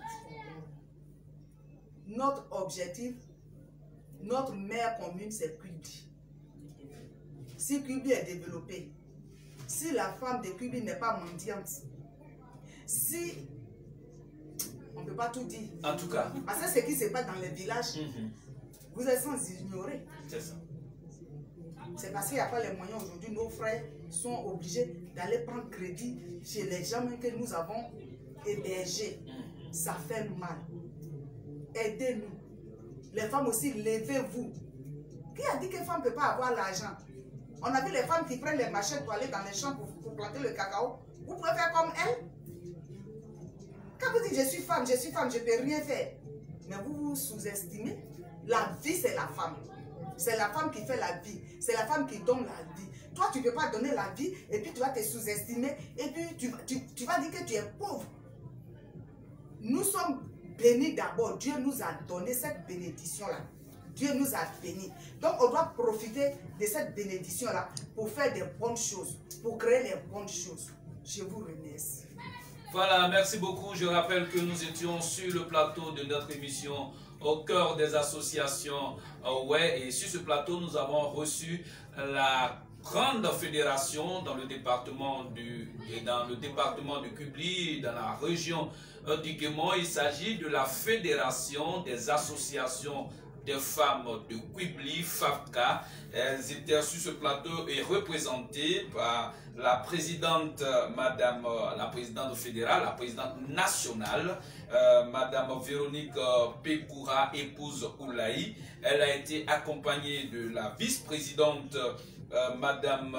Notre objectif, notre mère commune, c'est Cubi. Si Cubi est développé, si la femme de Cubi n'est pas mendiante, si... On ne peut pas tout dire. En tout cas. Parce que ce qui se passe dans les villages, mm-hmm. Vous êtes sans ignorer. C'est ça. C'est parce qu'il n'y a pas les moyens aujourd'hui. Nos frères sont obligés d'aller prendre crédit chez les gens que nous avons hébergés. Ça fait mal. Aidez-nous. Les femmes aussi, levez-vous. Qui a dit que les femmes ne peuvent pas avoir l'argent? On a vu les femmes qui prennent les machettes pour aller dans les champs pour, pour planter le cacao. Vous pouvez faire comme elles. Quand vous dites je suis femme, je suis femme, je ne peux rien faire. Mais vous vous sous-estimez. La vie, c'est la femme. C'est la femme qui fait la vie. C'est la femme qui donne la vie. Toi, tu ne peux pas donner la vie et puis tu vas te sous-estimer et puis tu, tu, tu vas dire que tu es pauvre. Nous sommes bénis d'abord. Dieu nous a donné cette bénédiction-là. Dieu nous a bénis. Donc, on doit profiter de cette bénédiction-là pour faire des bonnes choses, pour créer les bonnes choses. Je vous remercie. Voilà, merci beaucoup. Je rappelle que nous étions sur le plateau de notre émission Au cœur des associations. Euh, ouais, et sur ce plateau, nous avons reçu la grande fédération dans le département du et dans le département de Kubli, dans la région euh, du Guémon. Il s'agit de la fédération des associations des femmes de Kubli, FAFCA. Elles étaient sur ce plateau et représentées par la présidente, madame, la présidente fédérale, la présidente nationale, euh, madame Véronique Pekoura, épouse Oulaï. Elle a été accompagnée de la vice-présidente, euh, madame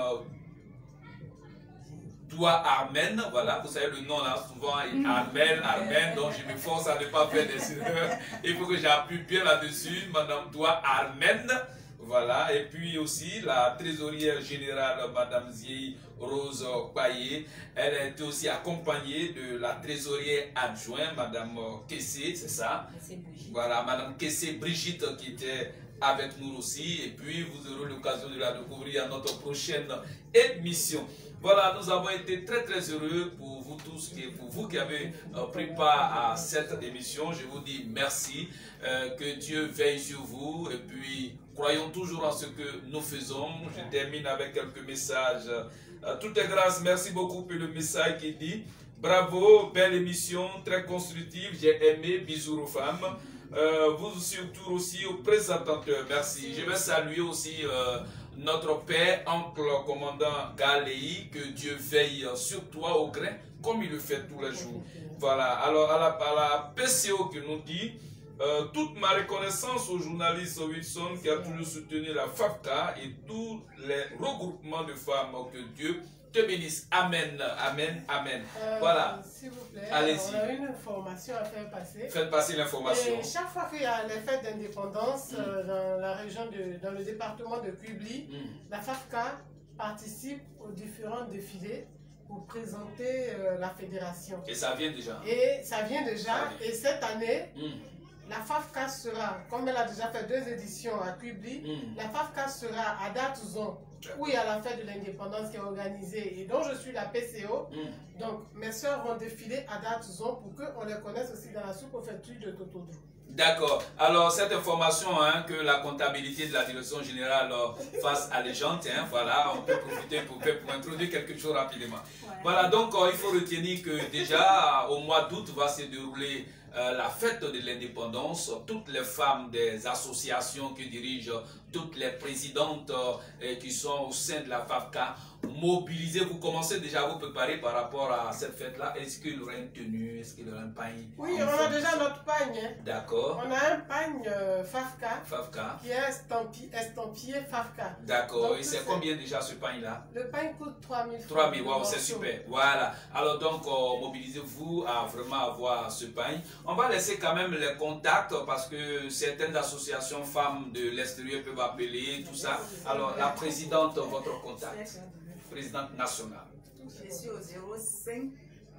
Doua Armen, voilà, vous savez le nom là, souvent Armen, Armen, donc je me force à ne pas faire des erreurs. Il faut que j'appuie bien là-dessus, madame Doua Armen, voilà, et puis aussi la trésorière générale, madame Ziei Rose Paye, elle a été aussi accompagnée de la trésorière adjointe, madame Kessé, c'est ça? Voilà, madame Kessé Brigitte qui était avec nous aussi, et puis vous aurez l'occasion de la découvrir à notre prochaine émission. Voilà, nous avons été très très heureux pour vous tous, et pour vous qui avez euh, pris part à cette émission. Je vous dis merci, euh, que Dieu veille sur vous, et puis croyons toujours en ce que nous faisons. Je termine avec quelques messages. Euh, tout est grâce, merci beaucoup pour le message qui dit bravo, belle émission, très constructive, j'ai aimé, bisous aux femmes. Euh, vous surtout aussi aux présentateurs, merci. Je vais saluer aussi euh, notre père, oncle, commandant Galéi, que Dieu veille sur toi au grain, comme il le fait tous les jours. Voilà, alors à la, à la P C O qui nous dit, euh, toute ma reconnaissance au journaliste Wilson qui a toujours soutenu la FAFCA et tous les regroupements de femmes, que Dieu te bénisse. Amen, amen, amen. Euh, voilà. S'il vous plaît, allez-y. on a une information à faire passer. Faites passer l'information. Et chaque fois qu'il y a les fêtes d'indépendance mm. euh, dans la région, de, dans le département de Kubli, mm. la FAFCA participe aux différents défilés pour présenter euh, la fédération. Et ça vient déjà. Et ça vient déjà. Ça vient. Et cette année, mm. la FAFCA sera, comme elle a déjà fait deux éditions à Kubli, mm. la FAFCA sera à Datouzon, où il y a la fête de l'indépendance qui est organisée et dont je suis la P C O. Mm. Donc, mes soeurs vont défiler à Datouzon pour qu'on les connaisse aussi dans la sous-préfecture de Totodou. D'accord. Alors, cette information, hein, que la comptabilité de la direction générale euh, fasse allégeante, hein, voilà, on peut profiter pour, pour introduire quelque chose rapidement. Ouais. Voilà, donc euh, il faut retenir que déjà, au mois d'août, va se dérouler Euh, la fête de l'indépendance. Toutes les femmes des associations qui dirigent, toutes les présidentes euh, qui sont au sein de la FAFCA, mobilisées. Vous commencez déjà à vous préparer par rapport à cette fête-là. Est-ce qu'il y aura une tenue? Est-ce qu'il y aura un pagne? Oui, on a déjà notre pagne. D'accord. On a un pagne euh, FAFCA, FAFCA qui est estampillé, estampillé FAFCA. D'accord. Et c'est combien déjà ce pagne-là? Le pagne coûte trois mille francs. trois mille, wow, c'est super. Voilà. Alors donc, euh, mobilisez-vous à vraiment avoir ce pagne. On va laisser quand même les contacts parce que certaines associations femmes de l'extérieur peuvent appeler, tout ça. Alors, la présidente, votre contact, présidente nationale. Je suis au zéro cinq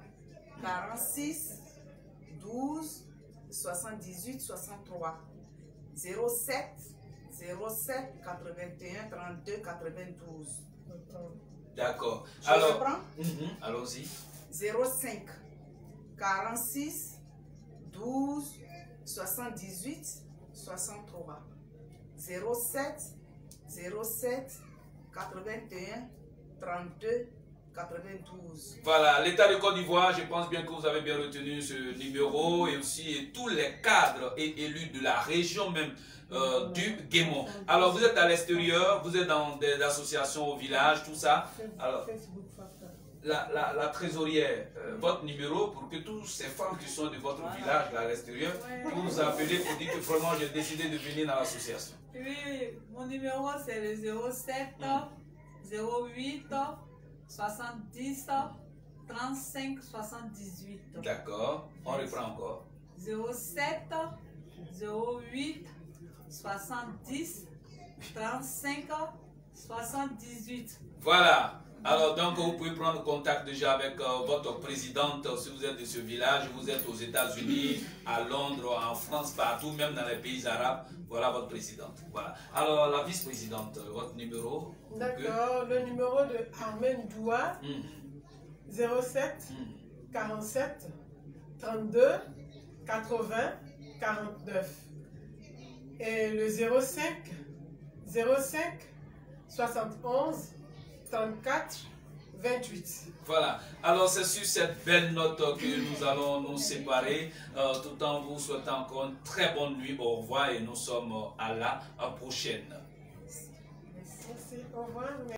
quarante-six douze soixante-dix-huit soixante-trois. zéro sept zéro sept quatre-vingt-un trente-deux quatre-vingt-douze. D'accord. Je Alors, reprends. Mm-hmm, allons-y. zéro cinq quarante-six douze soixante-dix-huit soixante-trois. zéro sept zéro sept quatre-vingt-un trente-deux quatre-vingt-douze. Voilà, l'État de Côte d'Ivoire, je pense bien que vous avez bien retenu ce numéro et aussi et tous les cadres et élus de la région même euh, du Guémon. Alors, vous êtes à l'extérieur, vous êtes dans des associations au village, tout ça. Alors, la, la, la trésorière, euh, votre numéro pour que toutes ces femmes qui sont de votre Voilà. village là, à l'extérieur, vous vous appelez pour dire que vraiment j'ai décidé de venir dans l'association. Oui, mon numéro c'est le zéro sept, zéro huit, soixante-dix, trente-cinq, soixante-dix-huit. D'accord, on reprend encore. zéro sept, zéro huit, soixante-dix, trente-cinq, soixante-dix-huit. Voilà. Alors donc vous pouvez prendre contact déjà avec euh, votre présidente si vous êtes de ce village, vous êtes aux États-Unis, à Londres, en France, partout, même dans les pays arabes. Voilà votre présidente. Voilà. Alors la vice-présidente, votre numéro. D'accord, le numéro de Armen Doua, Mmh. zéro sept, Mmh. quarante-sept, trente-deux, quatre-vingts, quarante-neuf. Et le zéro cinq, zéro cinq, soixante et onze, trente-quatre, vingt-huit. Voilà, alors c'est sur cette belle note que nous allons nous séparer, euh, tout en vous souhaitant encore une très bonne nuit, au revoir et nous sommes à la prochaine. Merci, au revoir.